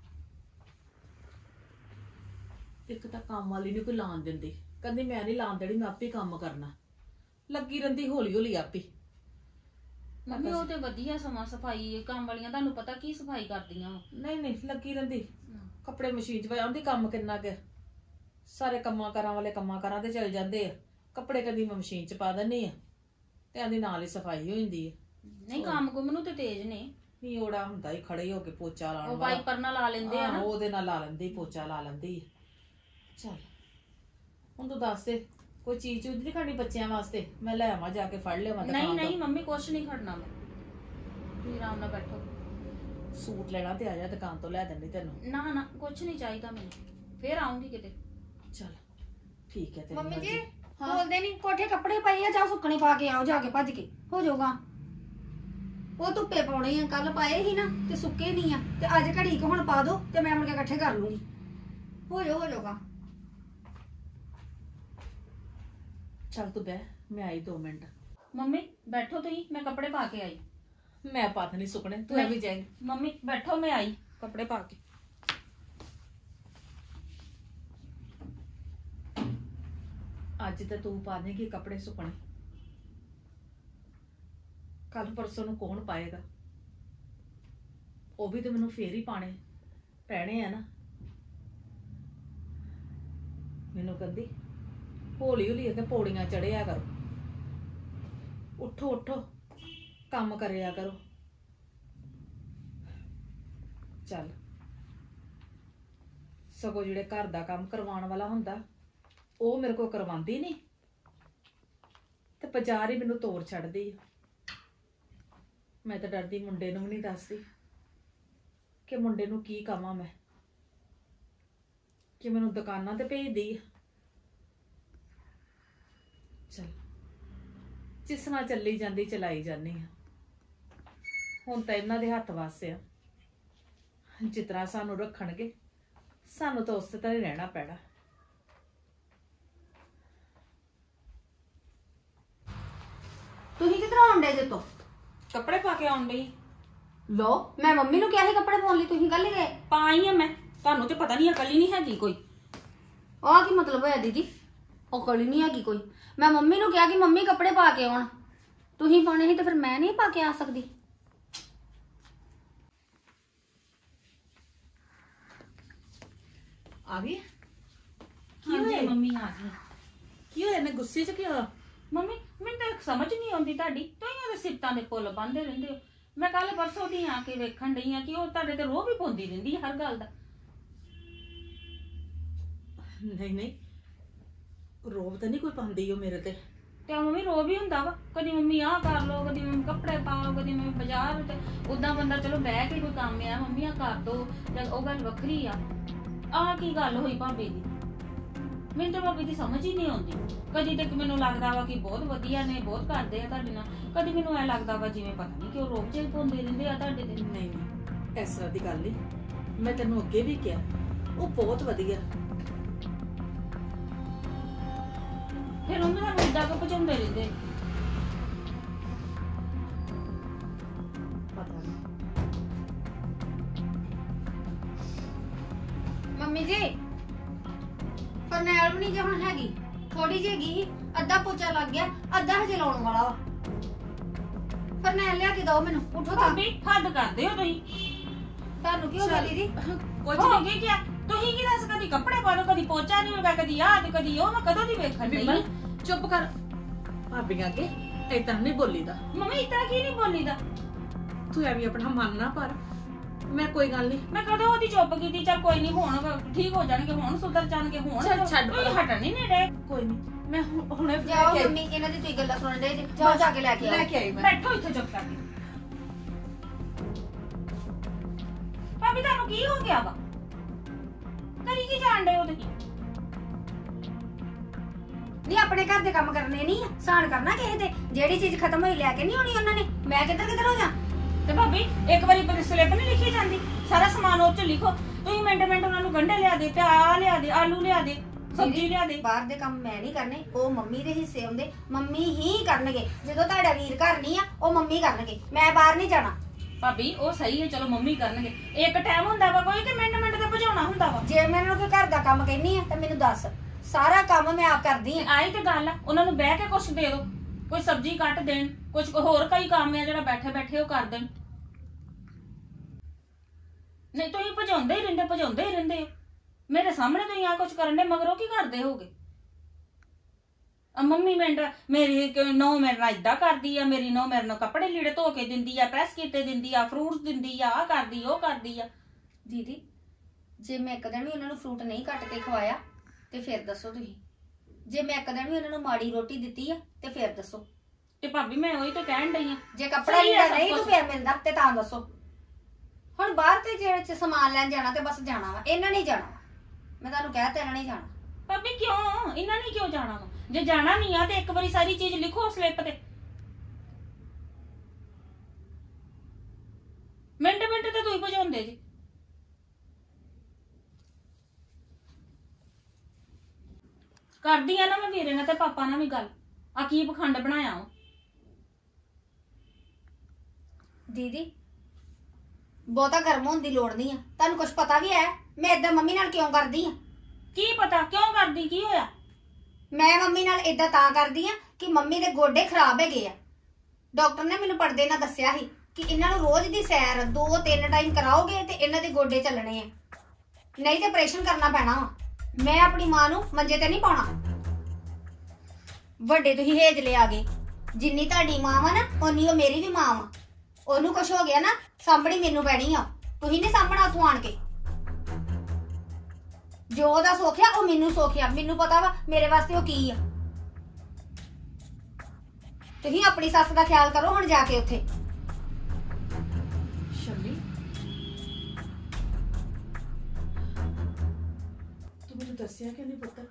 ਇੱਕ ਤਾਂ ਕੰਮ ਵਾਲੀ ਨਹੀਂ ਕੋਈ ਲਾਣ ਦਿੰਦੀ, ਕਹਿੰਦੀ ਮੈਂ ਨਹੀਂ ਲਾਣ ਦੇਣੀ, ਮੈਂ ਆਪੇ ਕੰਮ ਕਰਨਾ। ਲੱਗੀ ਰਹਿੰਦੀ ਹੌਲੀ ਹੌਲੀ ਆਪੇ। ਮੰਮੀ ਉਹ ਤੇ ਵਧੀਆ ਸਮਾਂ ਸਫਾਈ ਕੰਮ ਵਾਲੀਆਂ, ਤੁਹਾਨੂੰ ਪਤਾ ਕੀ ਸਫਾਈ ਕਰਦੀਆਂ ਵਾ। ਨਹੀਂ ਲੱਗੀ ਰਹਿੰਦੀ, ਕੱਪੜੇ ਮਸ਼ੀਨ 'ਚ ਪਏ ਆਉਂਦੀ, ਕੰਮ ਕਿੰਨਾ ਕੁ ਸਾਰੇ ਕੰਮਾਂ ਕਾਰਾਂ ਵਾਲੇ ਕੰਮਾਂ ਕਾਰਾਂ ਤੇ ਚਲ ਜਾਂਦੇ ਆ। ਕੱਪੜੇ ਕਦੀ ਮੈਂ ਮਸ਼ੀਨ 'ਚ ਪਾ ਦਿੰਦੀ ਆ ਤੇ ਆਂਦੀ ਨਾਲ ਹੀ ਸਫਾਈ ਹੋ ਜਾਂਦੀ ਹੈ। ਨਹੀਂ ਕੰਮ ਕੁਮ ਨੂੰ ਤੇ ਤੇਜ਼ ਨੇ। ਨਹੀਂ ਉਹੜਾ ਹੁੰਦਾ ਹੀ ਖੜੇ ਹੋ ਕੇ ਪੋਚਾ ਲਾਉਣ ਉਹ ਵਾਲਾ, ਵਾਈਪਰ ਨਾਲ ਲਾ ਲੈਂਦੇ ਆ ਨਾ, ਉਹਦੇ ਨਾਲ ਲਾ ਲੈਂਦੀ, ਪੋਚਾ ਲਾ ਲੈਂਦੀ। ਚੱਲ ਹੁਣ ਤੂੰ ਦੱਸ ਦੇ, ਕੋਈ ਚੀਜ਼ ਚੂਜ਼ ਨਹੀਂ ਖਾਣੀ ਬੱਚਿਆਂ ਵਾਸਤੇ? ਮੈਂ ਲੈ ਆਵਾਂ ਜਾ ਕੇ ਫੜ ਲਿਆਵਾਂ ਦੁਕਾਨ ਤੋਂ? ਨਹੀਂ ਮੰਮੀ ਕੁਛ ਨਹੀਂ ਖੜਨਾ ਮੈਂ, ਤੁਸੀਂ ਆਰਾਮ ਨਾਲ ਬੈਠੋ। ਸੂਟ ਲੈਣਾ ਤੇ ਆ ਜਾ, ਦੁਕਾਨ ਤੋਂ ਲੈ ਦਿੰਦੀ ਤੈਨੂੰ। ਨਾ ਕੁਛ ਨਹੀਂ ਚਾਹੀਦਾ ਮੈਨੂੰ, ਫੇਰ ਆਉਂਗੀ ਕਿਤੇ। ਚੱਲ ਠੀਕ ਹੈ ਤੇਰੀ ਮੰਮੀ ਮਰਜ਼ੀ। ਜੀ ਬੋਲਦੇ ਨਹੀਂ, ਕੋਠੇ ਕੱਪੜੇ ਪਏ ਆ, ਜਾਓ ਸੁੱਕਣੇ ਪਾ ਕੇ ਆਓ, ਜਾ ਕੇ ਭੱਜ ਕੇ ਹੋ ਜਾਊਗਾ। ਉਹ ਧੁੱਪੇ ਪਾਉਣੇ ਆ, ਕੱਲ ਪਾਏ ਸੀ ਨਾ ਤੇ ਸੁੱਕੇ ਨਹੀਂ ਆ, ਤੇ ਅੱਜ ਘੜੀ ਕੁ ਹੁਣ ਪਾ ਦੋ ਤੇ ਮੈਂ ਮੁੜ ਕੇ ਇਕੱਠੇ ਕਰ ਲੂੰਗੀ। ਹੋ ਜਾਊਗਾ। ਚੱਲ ਤੂੰ ਬਹਿ, ਮੈਂ ਆਈ 2 ਮਿੰਟ। ਮੰਮੀ ਬੈਠੋ ਤੁਸੀਂ, ਮੈਂ ਕੱਪੜੇ ਪਾ ਕੇ ਆਈ। ਮੈਂ ਪੱਤ ਨਹੀਂ ਸੁੱਕਣੇ, ਤੂੰ ਐਵੇਂ ਜਾਏ। ਮੰਮੀ ਬੈਠੋ, ਮੈਂ ਆਈ ਕੱਪੜੇ ਪਾ ਕੇ। ਅੱਜ ਤਾਂ ਤੂੰ ਪਾ ਦੇਂਗੀ ਕੱਪੜੇ ਸੁੱਕਣੇ, ਕੱਲ ਪਰਸੋਂ ਨੂੰ ਕੌਣ ਪਾਏਗਾ? ਉਹ ਵੀ ਤਾਂ ਮੈਨੂੰ ਫੇਰ ਹੀ ਪਾਣੇ ਪੈਣੇ ਆ ਨਾ। ਮੈਨੂੰ ਕਹਿੰਦੀ ਹੌਲੀ ਹੌਲੀ ਆ ਕੇ ਪੌੜੀਆਂ ਚੜਿਆ ਕਰੋ, ਉੱਠੋ ਕੰਮ ਕਰਿਆ ਕਰੋ। ਚੱਲ ਸਗੋਂ ਜਿਹੜੇ ਘਰ ਦਾ ਕੰਮ ਕਰਵਾਉਣ ਵਾਲਾ ਹੁੰਦਾ ਉਹ ਮੇਰੇ ਕੋਲ ਕਰਵਾਉਂਦੀ ਨਹੀਂ, ਤੇ ਬਾਜ਼ਾਰ ਹੀ ਮੈਨੂੰ ਤੋੜ ਛੱਡਦੀ ਆ। ਮੈਂ ਤਾਂ ਡਰਦੀ ਮੁੰਡੇ ਨੂੰ ਵੀ ਨਹੀਂ ਦੱਸਦੀ ਕਿ ਮੁੰਡੇ ਨੂੰ ਕੀ ਕਵਾਂ ਮੈਂ, ਕਿ ਮੈਨੂੰ ਦੁਕਾਨਾਂ ਤੇ ਭੇਜਦੀ ਆ। ਚਲ ਜਿਸ ਨਾਲ ਚੱਲੀ ਜਾਂਦੀ ਚਲਾਈ ਜਾਂਦੀ ਆ। ਹੁਣ ਤਾਂ ਇਹਨਾਂ ਦੇ ਹੱਥ ਵਾਸੇ ਆ, ਜਿਸ ਤਰ੍ਹਾਂ ਸਾਨੂੰ ਰੱਖਣਗੇ ਸਾਨੂੰ ਤਾਂ ਉਸੇ ਤਰ੍ਹਾਂ ਹੀ ਰਹਿਣਾ ਪੈਣਾ। ਤੁਸੀਂ ਕਿੱਧਰੋਂ ਆਉਂਦੇ ਜੇ ਤੋਂ? ਕੱਪੜੇ ਪਾ ਕੇ ਆਉਣ ਲਈ। ਲੋ ਮੈਂ ਮੰਮੀ ਨੂੰ ਕਿਹਾ ਸੀ ਕੱਪੜੇ ਪਾਉਣ ਲਈ, ਤੁਸੀਂ ਕੱਲ ਹੀ ਗਏ। ਪਾਈ ਆ ਮੈਂ, ਤੁਹਾਨੂੰ ਤੇ ਪਤਾ ਨਹੀਂ ਅਕਲ ਹੀ ਨਹੀਂ ਹੈਗੀ ਕੋਈ। ਆਹ ਕੀ ਮਤਲਬ ਹੋਇਆ ਦੀਦੀ? ਉਹ ਕੋਲ ਨਹੀਂ ਹੈਗੀ ਕੋਈ। ਮੈਂ ਮੰਮੀ ਨੂੰ ਕਿਹਾ ਕਿ ਮੰਮੀ ਕੱਪੜੇ ਪਾ ਕੇ ਆਉਣ, ਤੁਸੀਂ ਪਾਉਣੇ ਸੀ ਤੇ ਫਿਰ ਮੈਂ ਨਹੀਂ ਪਾ ਕੇ ਆ ਸਕਦੀ? ਆ ਗਈ? ਹਾਂਜੀ ਮੰਮੀ ਆ ਗਈ। ਕੀ ਹੋਇਆ? ਨੇ ਗੁੱਸੇ ਚ ਕੀ ਹੋਇਆ? ਮੰਮੀ ਮੈਨੂੰ ਤਾਂ ਸਮਝ ਨਹੀਂ ਆਉਂਦੀ ਤੁਹਾਡੀ, ਤੁਸੀਂ ਉਹਦੇ ਸਿਫਤਾਂ ਦੇ ਪੁੱਲ ਬੰਨ੍ਹਦੇ ਰਹਿੰਦੇ ਹੋ। ਮੈਂ ਕੱਲ ਪਰਸੋਂ ਦੀ ਆ ਕੇ ਵੇਖਣ ਡਈ ਆ ਕਿ ਉਹ ਤੁਹਾਡੇ ਤੇ ਰੋਹ ਵੀ ਪਾਉਂਦੀ ਰਹਿੰਦੀ ਹੈ ਹਰ ਗੱਲ ਦਾ। ਨਹੀਂ ਰੋਬ ਤਾਂ ਨਹੀਂ ਕੋਈ ਪਾਉਂਦੀ ਉਹ ਮੇਰੇ ਤੇ। ਤੇ ਮੰਮੀ ਰੋਹ ਵੀ ਹੁੰਦਾ ਵਾ, ਕਦੀ ਮੰਮੀ ਆਹ ਕਰ ਲੋ, ਕਦੀ ਮੰਮੀ ਕੱਪੜੇ ਪਾਓ, ਕਦੀ ਮੰਮੀ ਬਾਜ਼ਾਰ ਤੇ ਉਦਾਂ ਬੰਦਾ ਚਲੋ ਬਹਿ ਕੇ ਕੋਈ ਕੰਮ ਆ ਮੰਮੀ ਆ ਕਰ ਦੋ, ਜਦ ਉਹ ਗੱਲ ਵੱਖਰੀ ਆ। ਆਹ ਕੀ ਗੱਲ ਹੋਈ ਭਾਬੀ ਦੀ? ਮੈਨੂੰ ਤਾਂ ਭਾਬੀ ਦੀ ਸਮਝ ਹੀ ਨਹੀਂ ਆਉਂਦੀ। ਕਦੀ ਤੇ ਮੈਨੂੰ ਲੱਗਦਾ ਵਾ ਕਿ ਬਹੁਤ ਵਧੀਆ ਨੇ, ਬਹੁਤ ਕਰਦੇ ਆ ਤੁਹਾਡੇ ਨਾਲ, ਕਦੀ ਮੈਨੂੰ ਐ ਲੱਗਦਾ ਵਾ ਜਿਵੇਂ ਪਤਾ ਨਹੀਂ ਕਿ ਉਹ ਰੋਬ ਜਿਹੇ ਪਾਉਂਦੇ ਰਹਿੰਦੇ ਆ ਤੁਹਾਡੇ ਤੇ। ਨਹੀਂ ਇਸ ਤਰ੍ਹਾਂ ਦੀ ਗੱਲ ਨਹੀਂ, ਮੈਂ ਤੈਨੂੰ ਅੱਗੇ ਵੀ ਕਿਹਾ ਉਹ ਬਹੁਤ ਵਧੀਆ। ਫਿਰ ਉਹਨਾਂ ਦਾ ਮੁੱਦਾ ਕੋ ਪਹੁੰਚਾਉਂਦੇ ਰਹਿੰਦੇ। ਪਤਾ ਨਹੀਂ। ਮੰਮੀ ਜੀ ਫਰਨੈਲ ਵੀ ਨਹੀਂ ਜੇ ਹੁਣ ਹੈਗੀ, ਥੋੜੀ ਜਿਹੀ ਹੈਗੀ, ਅੱਧਾ ਪੋਚਾ ਲੱਗ ਗਿਆ, ਅੱਧਾ ਹਜੇ ਲਾਉਣ ਵਾਲਾ ਵਾ। ਫਰਨੈਲ ਲਿਆ ਕੇ ਦਿਓ ਮੈਨੂੰ, ਉਠੋ ਤਾਂ। ਭਾਬੀ ਹੱਦ ਕਰਦੇ ਹੋ ਤੁਸੀਂ। ਤੁਹਾਨੂੰ ਕੀ ਹੋ ਗਿਆ ਚੱਲ। ਦੀਦੀ? ਕੁਝ ਹੋ ਨਹੀਂ ਗਈ ਕਿਆ ਤੁਸੀਂ ਕੀ ਦੱਸ ਕਦੀ ਕੱਪੜੇ ਪਾ ਲਓ ਕਦੀ ਪੋਚਾ ਨਹੀਂ ਲਗਾ ਕਦੀ ਆਹ ਤੇ ਕਦੀ ਉਹ ਮੈਂ ਕਦੋਂ ਦੀ ਵੇਖਣ ਡਈ ਵਿਮਲ ਚੁੱਪ ਕਰ ਭਾਬੀਆਂ ਅੱਗੇ ਏਦਾਂ ਨਹੀਂ ਬੋਲੀਦਾ ਮੰਮੀ ਇਤਨਾ ਕੀ ਨਹੀਂ ਬੋਲੀਦਾ ਤੂੰ ਐਵੇਂ ਆਪਣਾ ਮਨ ਨਾ ਪਰ ਮੈਂ ਕੋਈ ਗੱਲ ਨਹੀਂ ਮੈਂ ਕਦੋਂ ਉਹਦੀ ਚੁੱਪ ਕੀਤੀ ਚੱਲ ਕੋਈ ਨਹੀਂ ਹੁਣ ਠੀਕ ਹੋ ਜਾਣਗੇ ਹੁਣ ਸੁਧਰ ਜਾਣਗੇ ਹੁਣ ਚੱਲ ਛੱਡ ਕੋਈ ਹਟਣ ਨਹੀਂ ਨੇੜੇ ਕੋਈ ਨਹੀਂ ਮੈਂ ਹੁਣੇ ਜਾਓ ਲੈ ਕੇ ਮੰਮੀ ਇਹਨਾਂ ਦੀ ਤੁਸੀਂ ਗੱਲਾਂ ਸੁਣਨ ਦੇ ਜਾਓ ਜਾ ਕੇ ਲੈ ਕੇ ਲੈ ਆਓ ਕੇ ਆਈ ਮੈਂ ਬੈਠੋ ਇੱਥੇ ਚੁੱਪ ਕਰਕੇ ਭਾਬੀ ਤੁਹਾਨੂੰ ਕੀ ਹੋ ਗਿਆ ਵਾ ਕਰੀ ਕੀ ਜਾਣ ਡੇ ਹੋ ਤੁਸੀਂ ਨਹੀਂ ਆਪਣੇ ਘਰ ਦੇ ਕੰਮ ਕਰਨੇ ਨਹੀਂ ਸਾਨ ਕਰਨਾ ਕਿਸੇ ਦੇ ਜਿਹੜੀ ਚੀਜ਼ ਖਤਮ ਹੋਈ ਲੈ ਕੇ ਨਹੀਂ ਆਉਣੀ ਉਹਨਾਂ ਨੇ ਮੈਂ ਕਿੱਧਰ ਹੋ ਜਾ ਤੇ ਭਾਬੀ ਇੱਕ ਵਾਰੀ ਸਲਿੱਪ ਨਹੀਂ ਲਿਖੀ ਜਾਂਦੀ ਸਾਰਾ ਸਮਾਨ ਉਹ ਚ ਲਿਖੋ ਤੁਸੀਂ ਮਿੰਟ ਉਹਨਾਂ ਨੂੰ ਗੰਢੇ ਲਿਆ ਦੇ ਪਿਆ ਲਿਆ ਦੇ ਆਲੂ ਲਿਆ ਦੇ ਸਬਜ਼ੀ ਲਿਆ ਦੇ ਬਾਹਰ ਦੇ ਕੰਮ ਮੈਂ ਨਹੀਂ ਕਰਨੇ ਉਹ ਮੰਮੀ ਦੇ ਹਿੱਸੇ ਹੁੰਦੇ ਮੰਮੀ ਹੀ ਕਰਨਗੇ ਜਦੋਂ ਤੁਹਾਡਾ ਵੀਰ ਘਰ ਨਹੀਂ ਆ ਉਹ ਮੰਮੀ ਕਰਨਗੇ ਮੈਂ ਬਾਹਰ ਨਹੀਂ ਜਾਣਾ ਭਾਬੀ ਉਹ ਸਹੀ ਹੈ ਚਲੋ ਮੰਮੀ ਕਰਨਗੇ ਇੱਕ ਟਾਈਮ ਹੁੰਦਾ ਵਾ ਕੋਈ ਕਿ ਮਿੰਟ ਤੇ ਭਜਾਉਣਾ ਹੁੰਦਾ ਵਾ ਜੇ ਮੈਨੂੰ ਕੋਈ ਘਰ ਦਾ ਕੰਮ ਕਹਿਨੀ ਆ ਤਾਂ ਮੈਨੂੰ ਦੱਸ ਸਾਰਾ ਕੰਮ ਮੈਂ ਆਪ ਕਰਦੀ ਆ ਆਈ ਤੇ ਗੱਲ ਆ ਉਹਨਾਂ ਨੂੰ ਬਹਿ ਕੇ ਕੁਛ ਦੇ ਦਿਓ ਕੋਈ ਸਬਜ਼ੀ ਕੱਟ ਦੇਣ ਕੁਝ ਹੋਰ ਕਈ ਕੰਮ ਆ ਜਿਹੜਾ ਬੈਠੇ ਉਹ ਕਰ ਦੇਣ ਨਹੀਂ ਤੁਸੀਂ ਭਜਾਉਂਦੇ ਹੀ ਰਹਿੰਦੇ ਹੋ ਮੇਰੇ ਸਾਹਮਣੇ ਤੁਸੀਂ ਆ ਕੁਝ ਕਰਨ ਦੇ ਮਗਰੋਂ ਕੀ ਕਰਦੇ ਹੋਗੇ ਮੰਮੀ ਮੇਰੀ ਨੌ ਮੇਰੇ ਨਾਲ ਇਦਾਂ ਕਰਦੀ ਆ ਮੇਰੀ ਨੌ ਮੇਰੇ ਨਾਲ ਕੱਪੜੇ ਲੀੜੇ ਧੋ ਕੇ ਦਿੰਦੀ ਆ ਪ੍ਰੈਸ ਕੀਤੇ ਦਿੰਦੀ ਆ ਫਰੂਟਸ ਦਿੰਦੀ ਆ ਆ ਕਰਦੀ ਉਹ ਕਰਦੀ ਆ ਦੀਦੀ ਜੇ ਮੈਂ ਇੱਕ ਦਿਨ ਵੀ ਉਹਨਾਂ ਨੂੰ ਫਰੂਟ ਨਹੀਂ ਕੱਟ ਕੇ ਖਵਾਇਆ ਤੇ ਫਿਰ ਦੱਸੋ ਤੁਸੀਂ ਜੇ ਮੈਂ ਇੱਕ ਦਿਨ ਵੀ ਉਹਨਾਂ ਨੂੰ ਮਾੜੀ ਰੋਟੀ ਦਿੱਤੀ ਆ ਤੇ ਫਿਰ ਦੱਸੋ ਤੇ ਭਾਬੀ ਮੈਂ ਉਹੀ ਤਾਂ ਕਹਿਣ ਡਈ ਆ ਜੇ ਕੱਪੜਾ ਲੀੜਾ ਨਹੀਂ ਤੂੰ ਫਿਰ ਮਿਲਦਾ ਤੇ ਤਾਂ ਦੱਸੋ ਹੁਣ ਬਾਹਰ ਤੇ ਜਿਹੜੇ ਚ ਸਮਾਨ ਲੈਣ ਜਾਣਾ ਤੇ ਬਸ ਜਾਣਾ ਵਾ ਇਹਨਾਂ ਨਹੀਂ ਜਾਣਾ ਮੈਂ ਤੁਹਾਨੂੰ ਕਹਿ ਤਾ ਇਹਨਾਂ ਨਹੀਂ ਜਾਣਾ ਭਾਬੀ ਕਿਉਂ ਇਹਨਾਂ ਨੇ ਕਿਉਂ ਜਾਣਾ ਵਾ ਜੇ ਜਾਣਾ ਨਹੀਂ ਆ ਤੇ ਇੱਕ ਵਾਰੀ ਸਾਰੀ ਚੀਜ਼ ਲਿਖੋ ਸਲਿੱਪ ਤੇ ਮਿੰਟ ਤੇ ਤੁਸੀਂ ਭਜਾਉਂਦੇ ਜੀ ਕਰਦੀ ਆ ਨਾ ਮੈਂ ਵੀਰੇ ਨਾਲ ਤੇ ਪਾਪਾ ਨਾਲ ਵੀ ਗੱਲ ਆ ਕੀ ਪਖੰਡ ਬਣਾਇਆ ਵਾ ਦੀਦੀ ਬਹੁਤਾ ਗਰਮ ਹੋਣ ਦੀ ਲੋੜ ਨਹੀਂ ਆ ਤੁਹਾਨੂੰ ਕੁਝ ਪਤਾ ਵੀ ਹੈ ਮੈਂ ਇਦਾਂ ਮੰਮੀ ਨਾਲ ਕਿਉਂ ਕਰਦੀ ਆ ਕੀ ਪਤਾ ਕਿਉਂ ਕਰਦੀ ਕੀ ਹੋਇਆ ਮੈਂ ਮੰਮੀ ਨਾਲ ਇਦਾਂ ਤਾਂ ਕਰਦੀ ਆ ਕਿ ਮੰਮੀ ਦੇ ਗੋਡੇ ਖਰਾਬ ਹੈਗੇ ਆ ਡਾਕਟਰ ਨੇ ਮੈਨੂੰ ਪਰਦੇ ਨਾਲ ਦੱਸਿਆ ਸੀ ਕਿ ਇਹਨਾਂ ਨੂੰ ਰੋਜ਼ ਦੀ ਸੈਰ 2-3 ਟਾਈਮ ਕਰਾਓਗੇ ਤੇ ਇਹਨਾਂ ਦੇ ਗੋਡੇ ਚੱਲਣੇ ਆ ਨਹੀਂ ਤੇ ਆਪਰੇਸ਼ਨ ਕਰਨਾ ਪੈਣਾ ਵਾ ਮੈਂ ਆਪਣੀ ਮਾਂ ਨੂੰ ਮੰਜੇ ਤੇ ਨਹੀਂ ਪਾਉਣਾ ਵੱਡੇ ਤੁਸੀਂ ਹੇਜਲੇ ਆ ਗਏ ਜਿੰਨੀ ਤੁਹਾਡੀ ਮਾਂ ਵਾ ਨਾ ਓਨੀ ਉਹ ਮੇਰੀ ਵੀ ਮਾਂ ਵਾ ਉਹਨੂੰ ਕੁਝ ਹੋ ਗਿਆ ਨਾ ਸਾਂਭਣੀ ਮੈਨੂੰ ਪੈਣੀ ਆ ਤੁਸੀਂ ਨਹੀਂ ਸਾਂਭਣਾ ਉੱਥੋਂ ਆਣ ਕੇ ਜੋ ਉਹਦਾ ਸੋਖਿਆ ਉਹ ਮੈਨੂੰ ਸੋਖਿਆ ਮੈਨੂੰ ਪਤਾ ਵਾ ਮੇਰੇ ਵਾਸਤੇ ਉਹ ਕੀ ਆ ਤੁਸੀਂ ਆਪਣੀ ਸੱਸ ਦਾ ਖਿਆਲ ਕਰੋ ਹੁਣ ਜਾ ਕੇ ਉੱਥੇ ਸ਼ਮੀ ਤੂੰ ਮੈਨੂੰ ਦੱਸਿਆ ਕਿ ਨਹੀਂ ਪੁੱਤ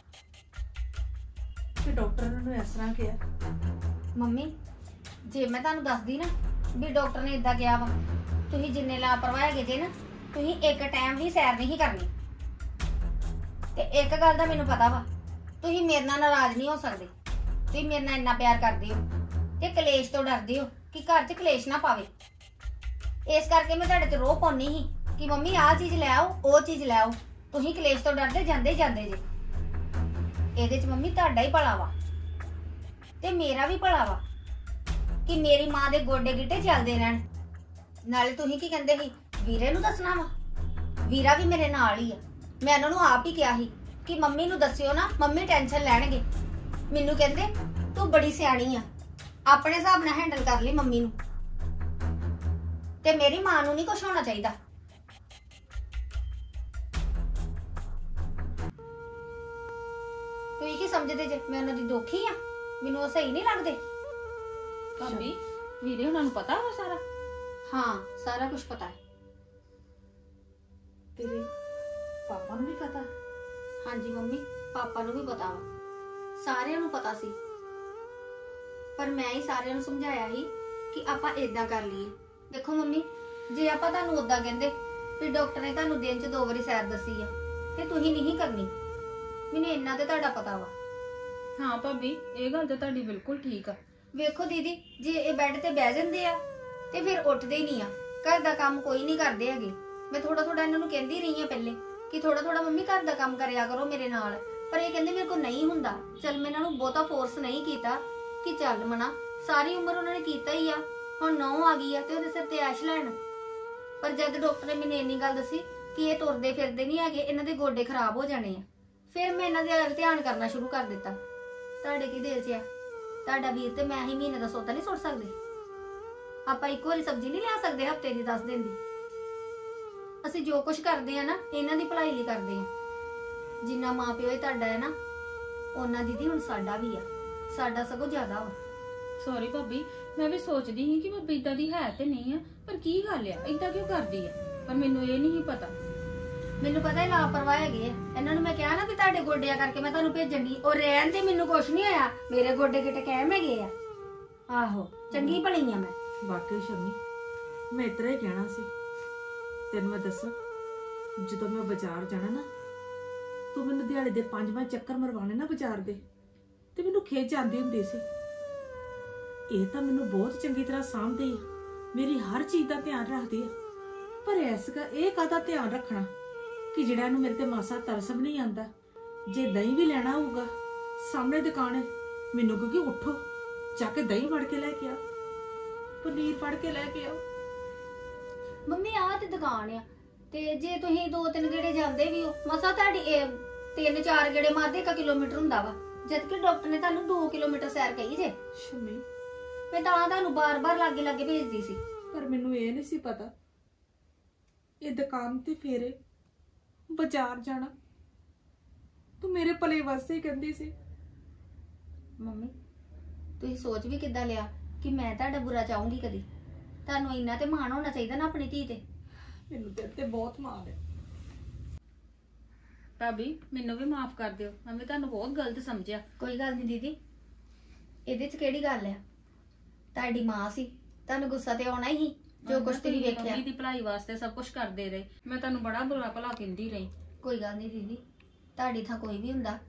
ਕਿ ਡਾਕਟਰ ਨੇ ਉਹਨੂੰ ਇਸ ਤਰ੍ਹਾਂ ਕਿਹਾ ਮੰਮੀ ਜੇ ਮੈਂ ਤੁਹਾਨੂੰ ਦੱਸਦੀ ਨਾ ਵੀ ਡਾਕਟਰ ਨੇ ਇਦਾਂ ਕਿਹਾ ਵਾ ਤੁਸੀਂ ਜਿੰਨੇ ਲਾਪਰਵਾਹ ਹੈਗੇ ਜੇ ਨਾ ਤੁਸੀਂ ਇੱਕ ਟਾਈਮ ਵੀ ਸੈਰ ਨਹੀਂ ਕਰਨੀ ਤੇ ਇੱਕ ਗੱਲ ਦਾ ਮੈਨੂੰ ਪਤਾ ਵਾ ਤੁਸੀਂ ਮੇਰੇ ਨਾਲ ਨਾਰਾਜ਼ ਨਹੀਂ ਹੋ ਸਕਦੇ ਤੁਸੀਂ ਮੇਰੇ ਨਾਲ ਇੰਨਾ ਪਿਆਰ ਕਰਦੇ ਹੋ ਤੇ ਕਲੇਸ਼ ਤੋਂ ਡਰਦੇ ਹੋ ਕਿ ਘਰ 'ਚ ਕਲੇਸ਼ ਨਾ ਪਾਵੇ ਇਸ ਕਰਕੇ ਮੈਂ ਤੁਹਾਡੇ ਤੇ ਰੋਹ ਪਾਉਣੀ ਸੀ ਕਿ ਮੰਮੀ ਆਹ ਚੀਜ਼ ਲੈ ਆਓ ਉਹ ਚੀਜ਼ ਲੈ ਆਓ ਤੁਸੀਂ ਕਲੇਸ਼ ਤੋਂ ਡਰਦੇ ਜਾਂਦੇ ਜੇ ਇਹਦੇ 'ਚ ਮੰਮੀ ਤੁਹਾਡਾ ਹੀ ਭਲਾ ਵਾ ਤੇ ਮੇਰਾ ਵੀ ਭਲਾ ਵਾ ਕਿ ਮੇਰੀ ਮਾਂ ਦੇ ਗੋਡੇ ਗਿੱਟੇ ਚੱਲਦੇ ਰਹਿਣ ਨਾਲੇ ਤੁਸੀਂ ਕੀ ਕਹਿੰਦੇ ਸੀ ਵੀਰੇ ਨੂੰ ਦੱਸਣਾ ਵਾ ਵੀਰਾ ਵੀ ਮੇਰੇ ਨਾਲ ਹੀ ਆ ਮੈਂ ਉਹਨਾਂ ਨੂੰ ਆਪ ਹੀ ਕਿਹਾ ਸੀ ਕਿ ਮੰਮੀ ਨੂੰ ਦੱਸਿਓ ਨਾ ਮੰਮੀ ਟੈਨਸ਼ਨ ਲੈਣਗੇ ਮੈਨੂੰ ਕਹਿੰਦੇ ਤੂੰ ਬੜੀ ਸਿਆਣੀ ਆ ਆਪਣੇ ਹਿਸਾਬ ਨਾਲ ਹੈਂਡਲ ਕਰ ਲਈ ਮੰਮੀ ਨੂੰ ਤੇ ਮੇਰੀ ਮਾਂ ਨੂੰ ਨਹੀਂ ਕੁਝ ਹੋਣਾ ਚਾਹੀਦਾ ਤੁਸੀਂ ਕੀ ਸਮਝਦੇ ਜੇ ਮੈਂ ਉਹਨਾਂ ਦੀ ਦੋਖੀ ਆ ਮੈਨੂੰ ਉਹ ਸਹੀ ਨਹੀਂ ਲੱਗਦੇ ਭਾਬੀ ਵੀਰੇ ਉਹਨਾਂ ਨੂੰ ਪਤਾ ਵਾ ਸਾਰਾ ਹਾਂ ਸਾਰਾ ਕੁਝ ਪਤਾ ਹੈ ਤੇਰੇ ਪਾਪਾ ਨੂੰ ਵੀ ਪਤਾ ਹਾਂਜੀ ਮੰਮੀ ਪਾਪਾ ਨੂੰ ਵੀ ਪਤਾ ਵਾ ਸਾਰਿਆਂ ਨੂੰ ਪਤਾ ਸੀ ਪਰ ਮੈਂ ਹੀ ਸਾਰਿਆਂ ਨੂੰ ਸਮਝਾਇਆ ਸੀ ਕਿ ਆਪਾਂ ਇਦਾਂ ਕਰ ਲਈਏ ਦੇਖੋ ਮੰਮੀ ਜੇ ਆਪਾਂ ਤੁਹਾਨੂੰ ਉਦਾਂ ਕਹਿੰਦੇ ਵੀ ਡਾਕਟਰ ਨੇ ਤੁਹਾਨੂੰ ਦਿਨ 'ਚ 2 ਵਾਰੀ ਸੈਰ ਦੱਸੀ ਆ ਤੇ ਤੁਸੀਂ ਨਹੀਂ ਕਰਨੀ ਮੈਨੂੰ ਇੰਨਾ ਤੇ ਤੁਹਾਡਾ ਪਤਾ ਵਾ ਹਾਂ ਭਾਬੀ ਇਹ ਗੱਲ ਤਾਂ ਤੁਹਾਡੀ ਬਿਲਕੁਲ ਠੀਕ ਆ ਵੇਖੋ ਦੀਦੀ ਜੇ ਇਹ ਬੈੱਡ ਤੇ ਬਹਿ ਜਾਂਦੇ ਆ ਤੇ ਫਿਰ ਉੱਠਦੇ ਹੀ ਨਹੀਂ ਆ ਘਰ ਦਾ ਕੰਮ ਕੋਈ ਨਹੀਂ ਕਰਦੇ ਹੈਗੇ ਮੈਂ ਥੋੜਾ ਇਹਨਾਂ ਨੂੰ ਕਹਿੰਦੀ ਰਹੀ ਆ ਪਹਿਲੇ ਕਿ ਥੋੜਾ ਮੰਮੀ ਘਰ ਦਾ ਕੰਮ ਕਰਿਆ ਕਰੋ ਮੇਰੇ ਨਾਲ ਪਰ ਇਹ ਕਹਿੰਦੇ ਮੇਰੇ ਕੋਲ ਨਹੀਂ ਹੁੰਦਾ ਚਲ ਮੈਂ ਇਹਨਾਂ ਨੂੰ ਬਹੁਤਾ ਫੋਰਸ ਨਹੀਂ ਕੀਤਾ ਕਿ ਚੱਲ ਮਨਾ ਸਾਰੀ ਉਮਰ ਉਹਨਾਂ ਨੇ ਕੀਤਾ ਹੀ ਆ ਹੁਣ 9 ਆ ਗਈ ਆ ਤੇ ਉਹਦੇ ਸਿਰ ਤੇ ਐਸ਼ ਲੈਣ ਪਰ ਜਦ ਡਾਕਟਰ ਨੇ ਮੈਨੂੰ ਇੰਨੀ ਗੱਲ ਦੱਸੀ ਕਿ ਇਹ ਤੁਰਦੇ ਫਿਰਦੇ ਨਹੀਂ ਹੈਗੇ, ਇਹਨਾਂ ਦੇ ਗੋਡੇ ਖਰਾਬ ਹੋ ਜਾਣੇ ਆ। ਫਿਰ ਮੈਂ ਇਹਨਾਂ ਦੇ ਵੱਲ ਧਿਆਨ ਕਰਨਾ ਸ਼ੁਰੂ ਕਰ ਦਿੱਤਾ। ਤੁਹਾਡੇ ਕੀ ਦਿਲ 'ਚ ਆ? ਤੁਹਾਡਾ ਵੀਰ ਤੇ ਮੈਂ ਹੀ ਮਹੀਨੇ ਦਾ ਸੌਦਾ ਨਹੀਂ ਸੁੱਟ ਸਕਦੇ। ਆਪਾਂ ਇੱਕੋ ਵਾਰੀ ਸਬਜ਼ੀ ਨਹੀਂ ਲਿਆ ਸਕਦੇ ਹਫਤੇ ਦੀ 10 ਦਿਨ ਦੀ। ਅਸੀਂ ਜੋ ਕੁਝ ਕਰਦੇ ਆ ਨਾ ਇਹਨਾਂ ਦੀ ਭਲਾਈ ਲਈ ਕਰਦੇ ਆ। ਜਿੰਨਾ ਮਾਂ ਪਿਓ ਹੀ ਤੁਹਾਡਾ ਹੈ ਨਾ, ਉਹਨਾਂ ਦੀਦੀ ਹੁਣ ਸਾਡਾ ਵੀ ਆ। ਸਾਡਾ ਸਗੋਂ ਜ਼ਿਆਦਾ ਵਾ। ਸੌਰੀ ਭਾਬੀ, ਮੈਂ ਵੀ ਸੋਚਦੀ ਸੀ ਕਿ ਭਾਬੀ ਇਦਾਂ ਦੀ ਹੈ ਤੇ ਨਹੀਂ ਆ, ਪਰ ਕੀ ਗੱਲ ਆ ਇਦਾਂ ਕਿਉਂ ਕਰਦੀ ਆ? ਪਰ ਮੈਨੂੰ ਇਹ ਨਹੀਂ ਪਤਾ। ਮੈਨੂੰ ਪਤਾ ਹੈ ਲਾਪਰਵਾਹ ਹੈਗੇ ਆ। ਇਹਨਾਂ ਨੂੰ ਮੈਂ ਕਿਹਾ ਨਾ ਵੀ ਤੁਹਾਡੇ ਗੋਡਿਆਂ ਕਰਕੇ ਮੈਂ ਤੁਹਾਨੂੰ ਭੇਜਣ ਦੀ, ਉਹ ਰਹਿਣ ਤੇ ਮੈਨੂੰ ਕੁਛ ਨਹੀਂ ਹੋਇਆ। ਮੇਰੇ ਗੋਡੇ ਕਿਤੇ ਕਾਇਮ ਹੈਗੇ ਆ। ਆਹੋ, ਚੰਗੀ ਭਲੀ ਆ ਮੈਂ। ਵਾਕਈ ਸ਼ਮੀ, ਮੈਂ ਇਤਰਾ ਹੀ ਕਹਿਣਾ ਸੀ। ਤੈਨੂੰ ਮੈਂ ਦੱਸਾਂ, ਜਦੋਂ ਮੈਂ ਬਾਜ਼ਾਰ ਜਾਣਾ ਨਾ, ਤੂੰ ਮੈਨੂੰ ਦਿਹਾੜੀ ਦੇ 5 ਚੱਕਰ ਮਰਵਾਣੇ ਨਾ ਬਾਜ਼ਾਰ ਦੇ, ਤੇ ਮੈਨੂੰ ਖਿੱਚ ਆਉਂਦੀ ਹੁੰਦੀ ਸੀ। ਇਹ ਤਾਂ ਮੈਨੂੰ ਬਹੁਤ ਚੰਗੀ ਤਰ੍ਹਾਂ ਸਾਂਭਦੀ ਆ, ਮੇਰੀ ਹਰ ਚੀਜ਼ ਦਾ ਧਿਆਨ ਰੱਖਦੀ ਆ। ਪਰ ਇਹ ਕਾਹਦਾ ਧਿਆਨ ਰੱਖਣਾ ਕਿ ਜਿਹੜਾ ਇਹਨੂੰ ਮੇਰੇ ਤੇ ਮਾਸਾ ਤਰਸ ਵੀ ਨਹੀਂ ਆਉਂਦਾ। ਜੇ ਦਹੀਂ ਵੀ ਲੈਣਾ ਹੋਊਗਾ ਸਾਹਮਣੇ ਦੁਕਾਨ ਹੈ, ਮੈਨੂੰ ਕਿਉਂਕਿ ਉੱਠੋ ਜਾ ਕੇ ਦਹੀਂ ਫੜ ਕੇ ਲੈ ਕੇ ਆ, ਪਨੀਰ ਫੜ ਕੇ ਲੈ ਕੇ ਆਓ। ਮੰਮੀ ਆਹ ਤੇ ਦੁਕਾਨ ਆ, ਤੇ ਜੇ ਤੁਸੀਂ 2-3 ਗੇੜੇ ਜਾਂਦੇ ਵੀ ਹੋ, ਮਸਾ ਤੁਹਾਡੀ 3-4 ਗੇੜੇ ਮਾਰਦੇ 1 ਕਿਲੋਮੀਟਰ ਹੁੰਦਾ ਵਾ, ਜਦ ਕਿ ਡਾਕਟਰ ਨੇ ਤੁਹਾਨੂੰ 2 ਕਿਲੋਮੀਟਰ ਸੈਰ ਕਹੀ ਜੇ। ਸ਼ਮੀ, ਮੈਂ ਤਾਂ ਤੁਹਾਨੂੰ ਬਾਰ-ਬਾਰ ਲਾਗੇ ਭੇਜਦੀ ਸੀ। ਪਰ ਮੈਨੂੰ ਇਹ ਨਹੀਂ ਸੀ ਪਤਾ ਇਹ ਦੁਕਾਨ ਤੇ ਫੇਰੇ ਬਾਜ਼ਾਰ ਜਾਣਾ ਤੂੰ ਮੇਰੇ ਭਲੇ ਵਾਸਤੇ ਹੀ ਕਹਿੰਦੀ ਸੀ। ਮੰਮੀ ਤੁਸੀਂ ਸੋਚ ਵੀ ਕਿੱਦਾਂ ਲਿਆ ਕਿ ਮੈਂ ਤੁਹਾਡਾ ਬੁਰਾ ਚਾਹੂੰਗੀ ਕਦੀ? ਤੁਹਾਨੂੰ ਇੰਨਾ ਤੇ ਮਾਣ ਹੋਣਾ ਚਾਹੀਦਾ ਨਾ ਆਪਣੀ ਧੀ ਤੇ। ਮੈਨੂੰ ਤੇਰੇ ਤੇ ਬਹੁਤ ਮਾਣ ਹੈ। ਭਾਬੀ ਮੈਨੂੰ ਵੀ ਮਾਫ ਕਰ ਦਿਓ, ਮੈਂ ਤੁਹਾਨੂੰ ਬਹੁਤ ਗਲਤ ਸਮਝਿਆ। ਕੋਈ ਗੱਲ ਨਹੀਂ ਦੀਦੀ, ਇਹਦੇ 'ਚ ਕਿਹੜੀ ਗੱਲ ਆ? ਤੁਹਾਡੀ ਮਾਂ ਸੀ, ਤੁਹਾਨੂੰ ਗੁੱਸਾ ਤੇ ਆਉਣਾ ਹੀ, ਜੋ ਕੁਛ ਤੁਸੀਂ ਵੇਖਿਆ। ਮੰਮੀ ਦੀ ਭਲਾਈ ਵਾਸਤੇ ਸਭ ਕੁਝ ਕਰਦੇ ਰਹੇ, ਮੈਂ ਤੁਹਾਨੂੰ ਬੜਾ ਬੁਰਾ ਭਲਾ ਕਹਿੰਦੀ ਰਹੀ। ਕੋਈ ਗੱਲ ਨਹੀਂ ਦੀਦੀ, ਤੁਹਾਡੀ ਥਾਂ ਕੋਈ ਵੀ ਹੁੰਦਾ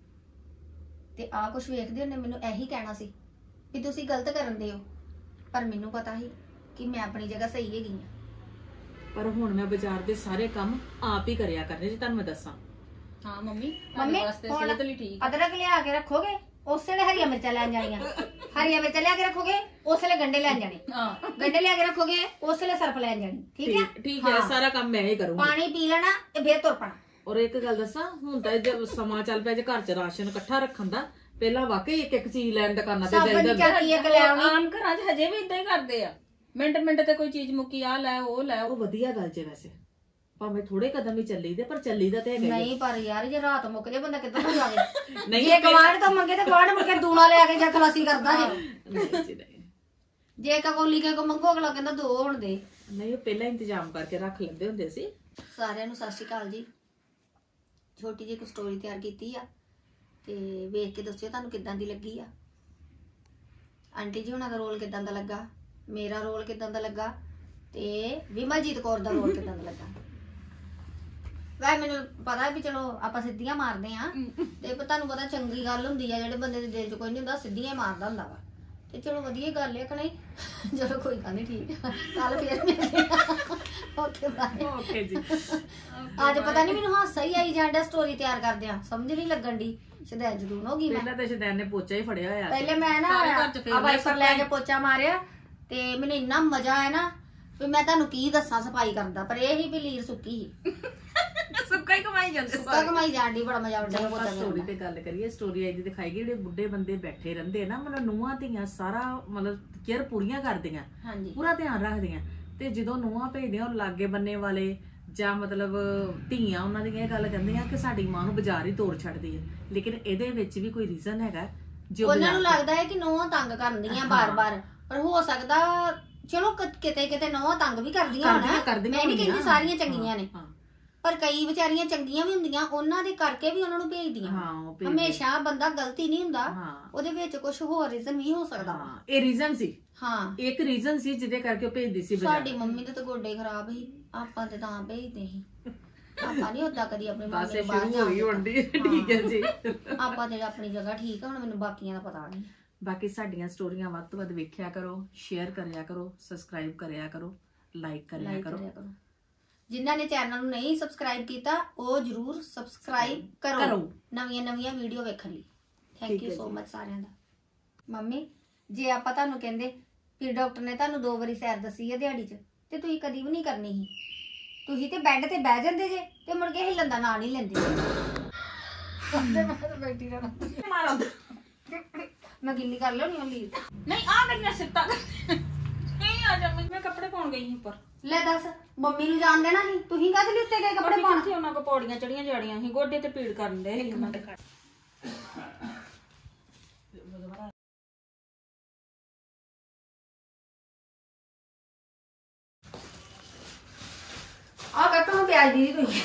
ਤੇ ਆ ਕੁਛ ਵੇਖਦੇ ਉਹਨੇ ਮੈਨੂੰ ਇਹੀ ਕਹਿਣਾ ਸੀ ਵੀ ਤੁਸੀਂ ਗਲਤ ਕਰਨ ਦੇ ਹੋ। ਪਰ ਮੈਨੂੰ ਪਤਾ ਸੀ ਕਿ ਮੈਂ ਆਪਣੀ ਜਗ੍ਹਾ ਸਹੀ ਹੈਗੀ ਆ। ਪਰ ਹੁਣ ਮੈਂ ਬਾਜ਼ਾਰ ਦੇ ਸਾਰੇ ਕੰਮ ਆਪ ਹੀ ਕਰਿਆ ਕਰਨੇ, ਜੇ ਤੁਹਾਨੂੰ ਮੈਂ ਦੱਸਾਂ। ਹਾਂ ਮੰਮੀ, ਮੰਮੀ ਤੁਹਾਡੇ ਵਾਸਤੇ ਹੁਣ ਸਿਹਤ ਲਈ ਠੀਕ। ਅਦਰਕ ਲਿਆ ਕੇ ਰੱਖੋਗੇ, ਉਸੇ ਵੇਲੇ ਹਰੀਆਂ ਮਿਰਚਾਂ ਲੈਣ ਜਾਣੀਆਂ। ਹਰੀਆਂ ਮਿਰਚਾਂ ਲਿਆ ਕੇ ਰੱਖੋਗੇ, ਉਸੇ ਵੇਲੇ ਗੰਡੇ ਲੈਣ ਜਾਣੇ। ਹਾਂ, ਗੰਡੇ ਲਿਆ ਕੇ ਰੱਖੋਗੇ, ਉਸੇ ਵੇਲੇ ਸਰਫ ਲੈਣ ਜਾਣੀ। ਠੀਕ ਹੈ? ਠੀਕ ਹੈ, ਸਾਰਾ ਕੰਮ ਮੈਂ ਹੀ ਕਰੂੰਗੀ। ਪਾਣੀ ਪੀ ਲੈਣਾ ਤੇ ਫੇਰ ਤੁਰ ਪਣਾ। ਔਰ ਇੱਕ ਗੱਲ ਦੱਸਾਂ, ਹੁਣ ਤਾਂ ਜੇ ਸਮਾਂ ਚੱਲ ਪਿਆ ਜੇ ਘਰ 'ਚ ਰਾਸ਼ਨ ਇਕੱਠਾ ਰੱਖਣ ਦਾ, ਪਹਿਲਾਂ ਵਾਕਈ ਇੱਕ ਚੀਜ਼ ਲੈਣ ਦੁਕਾਨਾਂ ਤੇ ਜਾਈਦਾ। ਚਾਕੀ ਇੱਕ ਲੈ ਆਉਣੀ। ਆਮ ਘਰਾਂ 'ਚ ਹਜੇ ਵੀ ਇਦਾਂ ਹੀ ਕਰਦੇ ਆ, ਮਿੰਟ ਤੇ ਕੋਈ ਚੀਜ਼ ਮੁੱਕੀ, ਆ ਲੈ ਉਹ ਲੈ। ਉਹ ਵਧੀਆ ਗੱਲ ਜੇ ਵੈਸੇ, ਭਾਵੇਂ ਥੋੜੇ ਕਦਮ ਹੀ ਚੱਲੀਦੇ, ਪਰ ਚੱਲੀਦਾ ਤੇ ਹੈਗਾ। ਨਹੀਂ ਪਰ ਯਾਰ ਜੇ ਰਾਤ ਮੁੱਕ ਜੇ ਬੰਦਾ ਕਿੱਦਾਂ ਨੂੰ ਜਾਵੇ? ਨਹੀਂ, ਜੇ ਗਵਾਂਢ ਤੋਂ ਮੰਗੇ ਤੇ ਗਵਾਂਢ ਮੁੜ ਕੇ ਦੂਣਾ ਲੈ ਕੇ ਜਾਂ ਖਲਾਸੀ ਕਰਦਾ ਜੇ। ਨਹੀਂ ਜੀ ਨਹੀਂ, ਜੇ ਕਕੋਲੀ ਕੇ ਕੋ ਮੰਗੋ, ਅਗਲਾ ਕਹਿੰਦਾ 2 ਹੋਣ ਦੇ। ਨਹੀਂ ਉਹ ਪਹਿਲਾਂ ਇੰਤਜ਼ਾਮ ਕਰਕੇ ਰੱਖ ਲੈਂਦੇ ਹੁੰਦੇ ਸੀ। ਸਾਰਿਆਂ ਨੂੰ ਸਤਿ ਸ਼੍ਰੀ ਅਕਾਲ ਜੀ। ਛੋਟੀ ਜਿਹੀ ਇੱਕ ਸਟੋਰੀ ਤਿਆਰ ਕੀਤੀ ਆ ਤੇ ਵੇਖ ਕੇ ਦੱਸਿਓ ਤੁਹਾਨੂੰ ਕਿੱਦਾਂ ਦੀ ਲੱਗੀ ਆ। ਆਂਟੀ ਜੀ ਹੁਣਾਂ ਦਾ ਰੋਲ ਕਿੱਦਾਂ ਦਾ ਲੱਗਾ, ਮੇਰਾ ਰੋਲ ਕਿੱਦਾਂ ਦਾ ਲੱਗਾ, ਤੇ ਵਿਮਲਜੀਤ ਕੌਰ ਦਾ ਰੋਲ ਕਿੱਦਾਂ ਦਾ ਲੱਗਾ। ਵੈ ਮੈਨੂੰ ਪਤਾ ਵੀ ਚਲੋ ਆਪਾਂ ਸਿੱਧੀਆਂ ਮਾਰਦੇ ਆ, ਤੇ ਤੁਹਾਨੂੰ ਪਤਾ ਚੰਗੀ ਗੱਲ ਹੁੰਦੀ ਆ, ਜਿਹੜੇ ਬੰਦੇ ਦੇ ਦਿਲ 'ਚ ਕੋਈ ਨਹੀਂ ਹੁੰਦਾ ਸਿੱਧੀਆਂ ਹੀ ਮਾਰਦਾ ਹੁੰਦਾ ਵਾ। ਤੇ ਚਲੋ ਵਧੀਆ ਗੱਲ ਹੈ ਕਿ ਨਹੀਂ? ਚਲੋ ਕੋਈ ਗੱਲ ਨਹੀਂ, ਠੀਕ ਆ, ਕੱਲ ਫੇਰ ਮਿਲਦੇ ਆ। Okay bye. ਓਕੇ ਜੀ। ਅੱਜ ਪਤਾ ਨਹੀਂ ਮੈਨੂੰ ਹਾਸਾ ਹੀ ਆਈ ਜਾਂਦਾ ਸਟੋਰੀ ਤਿਆਰ ਕਰਦੇ ਆ, ਸਮਝ ਨਹੀਂ ਲੱਗਣ ਦੀ। ਸ਼ਦੈਨ ਜਦੂਨ ਹੋ ਗਈ ਮੈਂ। ਪਹਿਲਾਂ ਤਾਂ ਸ਼ਦੈਨ ਨੇ ਪੋਚਾ ਹੀ ਫੜਿਆ ਹੋਇਆ ਸੀ। ਪਹਿਲੇ ਮੈਂ ਨਾ ਆ ਵਾਈਪਰ ਲੈ ਕੇ ਪੋਚਾ ਮਾਰਿਆ ਤੇ ਮੈਨੂੰ ਇੰਨਾ ਮਜ਼ਾ ਆਇਆ ਨਾ ਵੀ ਮੈਂ ਤੁਹਾਨੂੰ ਕੀ ਦੱਸਾਂ ਸਫਾਈ ਕਰਨ ਦਾ। ਪਰ ਇਹ ਹੀ ਵੀ ਲੀਰ ਸੁੱਕੀ ਸੀ, ਸੁੱਕਾ ਹੀ ਕਮਾਈ ਜਾਂਦੇ ਸੁੱਕਾ ਕਮਾਈ ਜਾਂਦੀ। ਬੜਾ ਮਜ਼ਾ ਆਉਂਦਾ ਪੋਚਾ ਸਟੋਰੀ ਤੇ ਗੱਲ ਕਰੀਏ, ਸਟੋਰੀ ਆਈ ਦੀ ਦਿਖਾਈ ਗਈ, ਜਿਹੜੇ ਬੁੱਢੇ ਬੰਦੇ ਬੈਠੇ ਰਹਿੰਦੇ ਨਾ, ਮਤਲਬ ਨੂੰਹਾਂ ਧੀਆਂ ਸਾਰਾ ਮਤਲਬ ਕੇਅਰ ਪੂਰੀਆਂ ਕਰਦੀਆਂ, ਹਾਂਜੀ ਪੂਰਾ ਧਿਆਨ ਰੱਖਦੀਆਂ। ਤੇ ਜਦੋਂ ਨੂੰਹਾਂ ਭੇਜਦੀਆਂ ਉਹ ਲਾਗੇ ਬੰਨੇ ਵਾਲੇ ਜਾਂ ਮਤਲਬ ਧੀਆਂ ਉਹਨਾਂ ਦੀਆਂ ਇਹ ਗੱਲ ਕਹਿੰਦੀਆਂ ਕਿ ਸਾਡੀ ਮਾਂ ਨੂੰ ਬਾਜ਼ਾਰ ਹੀ ਤੋੜ ਛੱਡਦੀ ਹੈ। ਲੇਕਿਨ ਇਹਦੇ ਵਿੱਚ ਵੀ ਕੋਈ ਰੀਜ਼ਨ ਹੈਗਾ ਜੋ ਉਹਨਾਂ ਨੂੰ ਲੱਗਦਾ ਹੈ ਕਿ ਨੋਹਾਂ ਤੰਗ ਕਰਦੀਆਂ ਬਾਰ-ਬਾਰ, ਪਰ ਹੋ ਸਕਦਾ ਚਲੋ ਕਿਤੇ ਕਿਤੇ ਨੋਹਾਂ ਤੰਗ ਵੀ ਕਰਦੀਆਂ ਹੋਣਾ। ਮੈਂ ਨਹੀਂ ਕਹਿੰਦੀ ਸਾਰੀਆਂ ਚੰਗੀਆਂ ਨੇ, ਪਰ ਕਈ ਵਿਚਾਰੀਆਂ ਚੰਗੀਆਂ ਵੀ ਹੁੰਦੀਆਂ, ਉਹਨਾਂ ਦੇ ਕਰਕੇ ਵੀ ਉਹਨਾਂ ਨੂੰ ਭੇਜਦੀਆਂ। ਹਮੇਸ਼ਾ ਬੰਦਾ ਗਲਤੀ ਨਹੀਂ ਹੁੰਦਾ, ਉਹਦੇ ਵਿੱਚ ਕੁਝ ਹੋਰ ਰੀਜ਼ਨ ਵੀ ਹੋ ਸਕਦਾ। ਇਹ ਰੀਜ਼ਨ ਸੀ, ਹਾਂ ਇੱਕ ਰੀਜ਼ਨ ਸੀ ਜਿਹਦੇ ਕਰਕੇ ਉਹ ਭੇਜਦੀ ਸੀ ਬਾਜ਼ਾਰ। ਸਾਡੀ ਮੰਮੀ ਦੇ ਤਾਂ ਗੋਡੇ ਖਰਾਬ ਸੀ, ਆਪਾਂ ਤੇ ਤਾਂ ਭੇਜਦੇ ਸੀ। ਆਪਾਂ ਨਹੀਂ ਉਦਾਂ ਕਦੀ ਆਪਣੀ ਮੰਮੀ ਨੂੰ ਬਾਹਰ ਜਾਣ। ਠੀਕ ਹੈ ਜੀ, ਆਪਾਂ ਤੇ ਆਪਣੀ ਜਗ੍ਹਾ ਠੀਕ ਆ। ਹੁਣ ਮੈਨੂੰ ਬਾਕੀਆਂ ਦਾ ਪਤਾ ਨਹੀਂ। ਬਾਕੀ ਸਾਡੀਆਂ ਸਟੋਰੀਆਂ ਵੱਧ ਤੋਂ ਵੱਧ ਵੇਖਿਆ ਕਰੋ, ਸ਼ੇਅਰ ਕਰਿਆ ਕਰੋ, ਸਬਸਕ੍ਰਾਈਬ ਕਰਿਆ ਕਰੋ, ਲਾਈਕ ਕਰਿਆ ਕਰੋ। ਜਿਨ੍ਹਾਂ ਨੇ ਚੈਨਲ ਨੂੰ ਨਹੀਂ ਸਬਸਕ੍ਰਾਈਬ ਕੀਤਾ ਉਹ ਜਰੂਰ ਸਬਸਕ੍ਰਾਈਬ ਕਰੋ ਨਵੀਆਂ ਵੀਡੀਓ ਵੇਖਣ ਲਈ। ਥੈਂਕ ਯੂ ਸੋ ਮਚ ਸਾਰਿਆਂ ਦਾ। ਮੰਮੀ ਜੇ ਆਪਾਂ ਤੁਹਾਨੂੰ ਕਹਿੰਦੇ ਵੀ ਡਾਕਟਰ ਨੇ ਤੁਹਾਨੂੰ 2 ਵਾਰੀ ਸੈਰ ਦੱਸੀ ਹੈ ਦਿਹਾੜੀ 'ਚ, ਤੇ ਤੁਸੀਂ ਕਦੀ ਵੀ ਨਹੀਂ ਕਰਨੀ ਸੀ। ਤੁਸੀਂ ਤੇ ਬੈੱਡ ਤੇ ਬਹਿ ਜਾਂਦੇ ਜੇ ਤੇ ਮੁੜ ਕੇ ਹਿੱਲਣ ਦਾ ਨਾਂ ਨਹੀਂ ਲੈਂਦੇ। ਮੈਂ ਤਾਂ ਬੈਠੀ ਰਹਿਣਾ। ਮਾਰੋ ਮੈਂ ਗਿੱਲੀ ਕਰ ਲਿਆਉਣੀ ਆ ਲੀਰ। ਨਹੀਂ ਆ ਮੇਰੀਆਂ ਸਿੱਟਾਂ ਨਹੀਂ ਆ ਜਾ ਮੈਂ ਕੱਪੜੇ ਪਾਉਣ ਗਈ ਸੀ ਉੱਪਰ। ਲੈ ਦੱਸ ਮੰਮੀ ਨੂੰ ਜਾਣ ਦੇਣਾ ਸੀ, ਤੁਸੀਂ ਕਾਹਦੇ ਲਈ ਉੱਤੇ ਗਏ ਕੱਪੜੇ ਪਾਉਣ? ਸੀ ਉਹਨਾਂ ਕੋ ਪੌੜੀਆਂ ਚੜੀਆਂ ਜਾੜੀਆਂ ਸੀ, ਗੋਡੇ ਤੇ ਪੀੜ ਕਰਨ ਦੇ ਸੀ ਉਹਨਾਂ ਦੇ। ਆ ਕੱਟੋ ਪਿਆਜ਼ ਦੀ ਤੁਸੀਂ।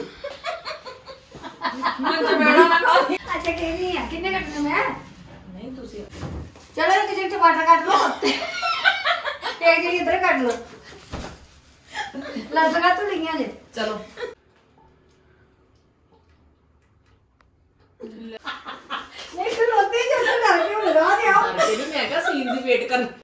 ਅੱਛਾ ਕਿੰਨੀ ਆ, ਕਿੰਨੇ ਕੱਟਣੇ ਮੈਂ? ਨਹੀਂ ਤੁਸੀਂ ਚਲੋ ਇੱਕ ਜਿਹੇ ਟਮਾਟਰ ਕੱਟ ਲਓ ਤੇ ਇੱਕ ਜਿਹੀ ਇੱਧਰ ਕੱਟ ਲਓ। ਲੱਗਾ ਤੁੜੀਆਂ ਜੇ। ਚਲੋ ਨਹੀਂ ਖਲੋਤੇ ਜਦੋਂ ਕਰਕੇ ਹੁਣ ਰਾਹ ਤੇ ਆਓ। ਮੈਂ ਕਿਹਾ ਸੀਨ ਦੀ ਵੇਟ ਕਰ।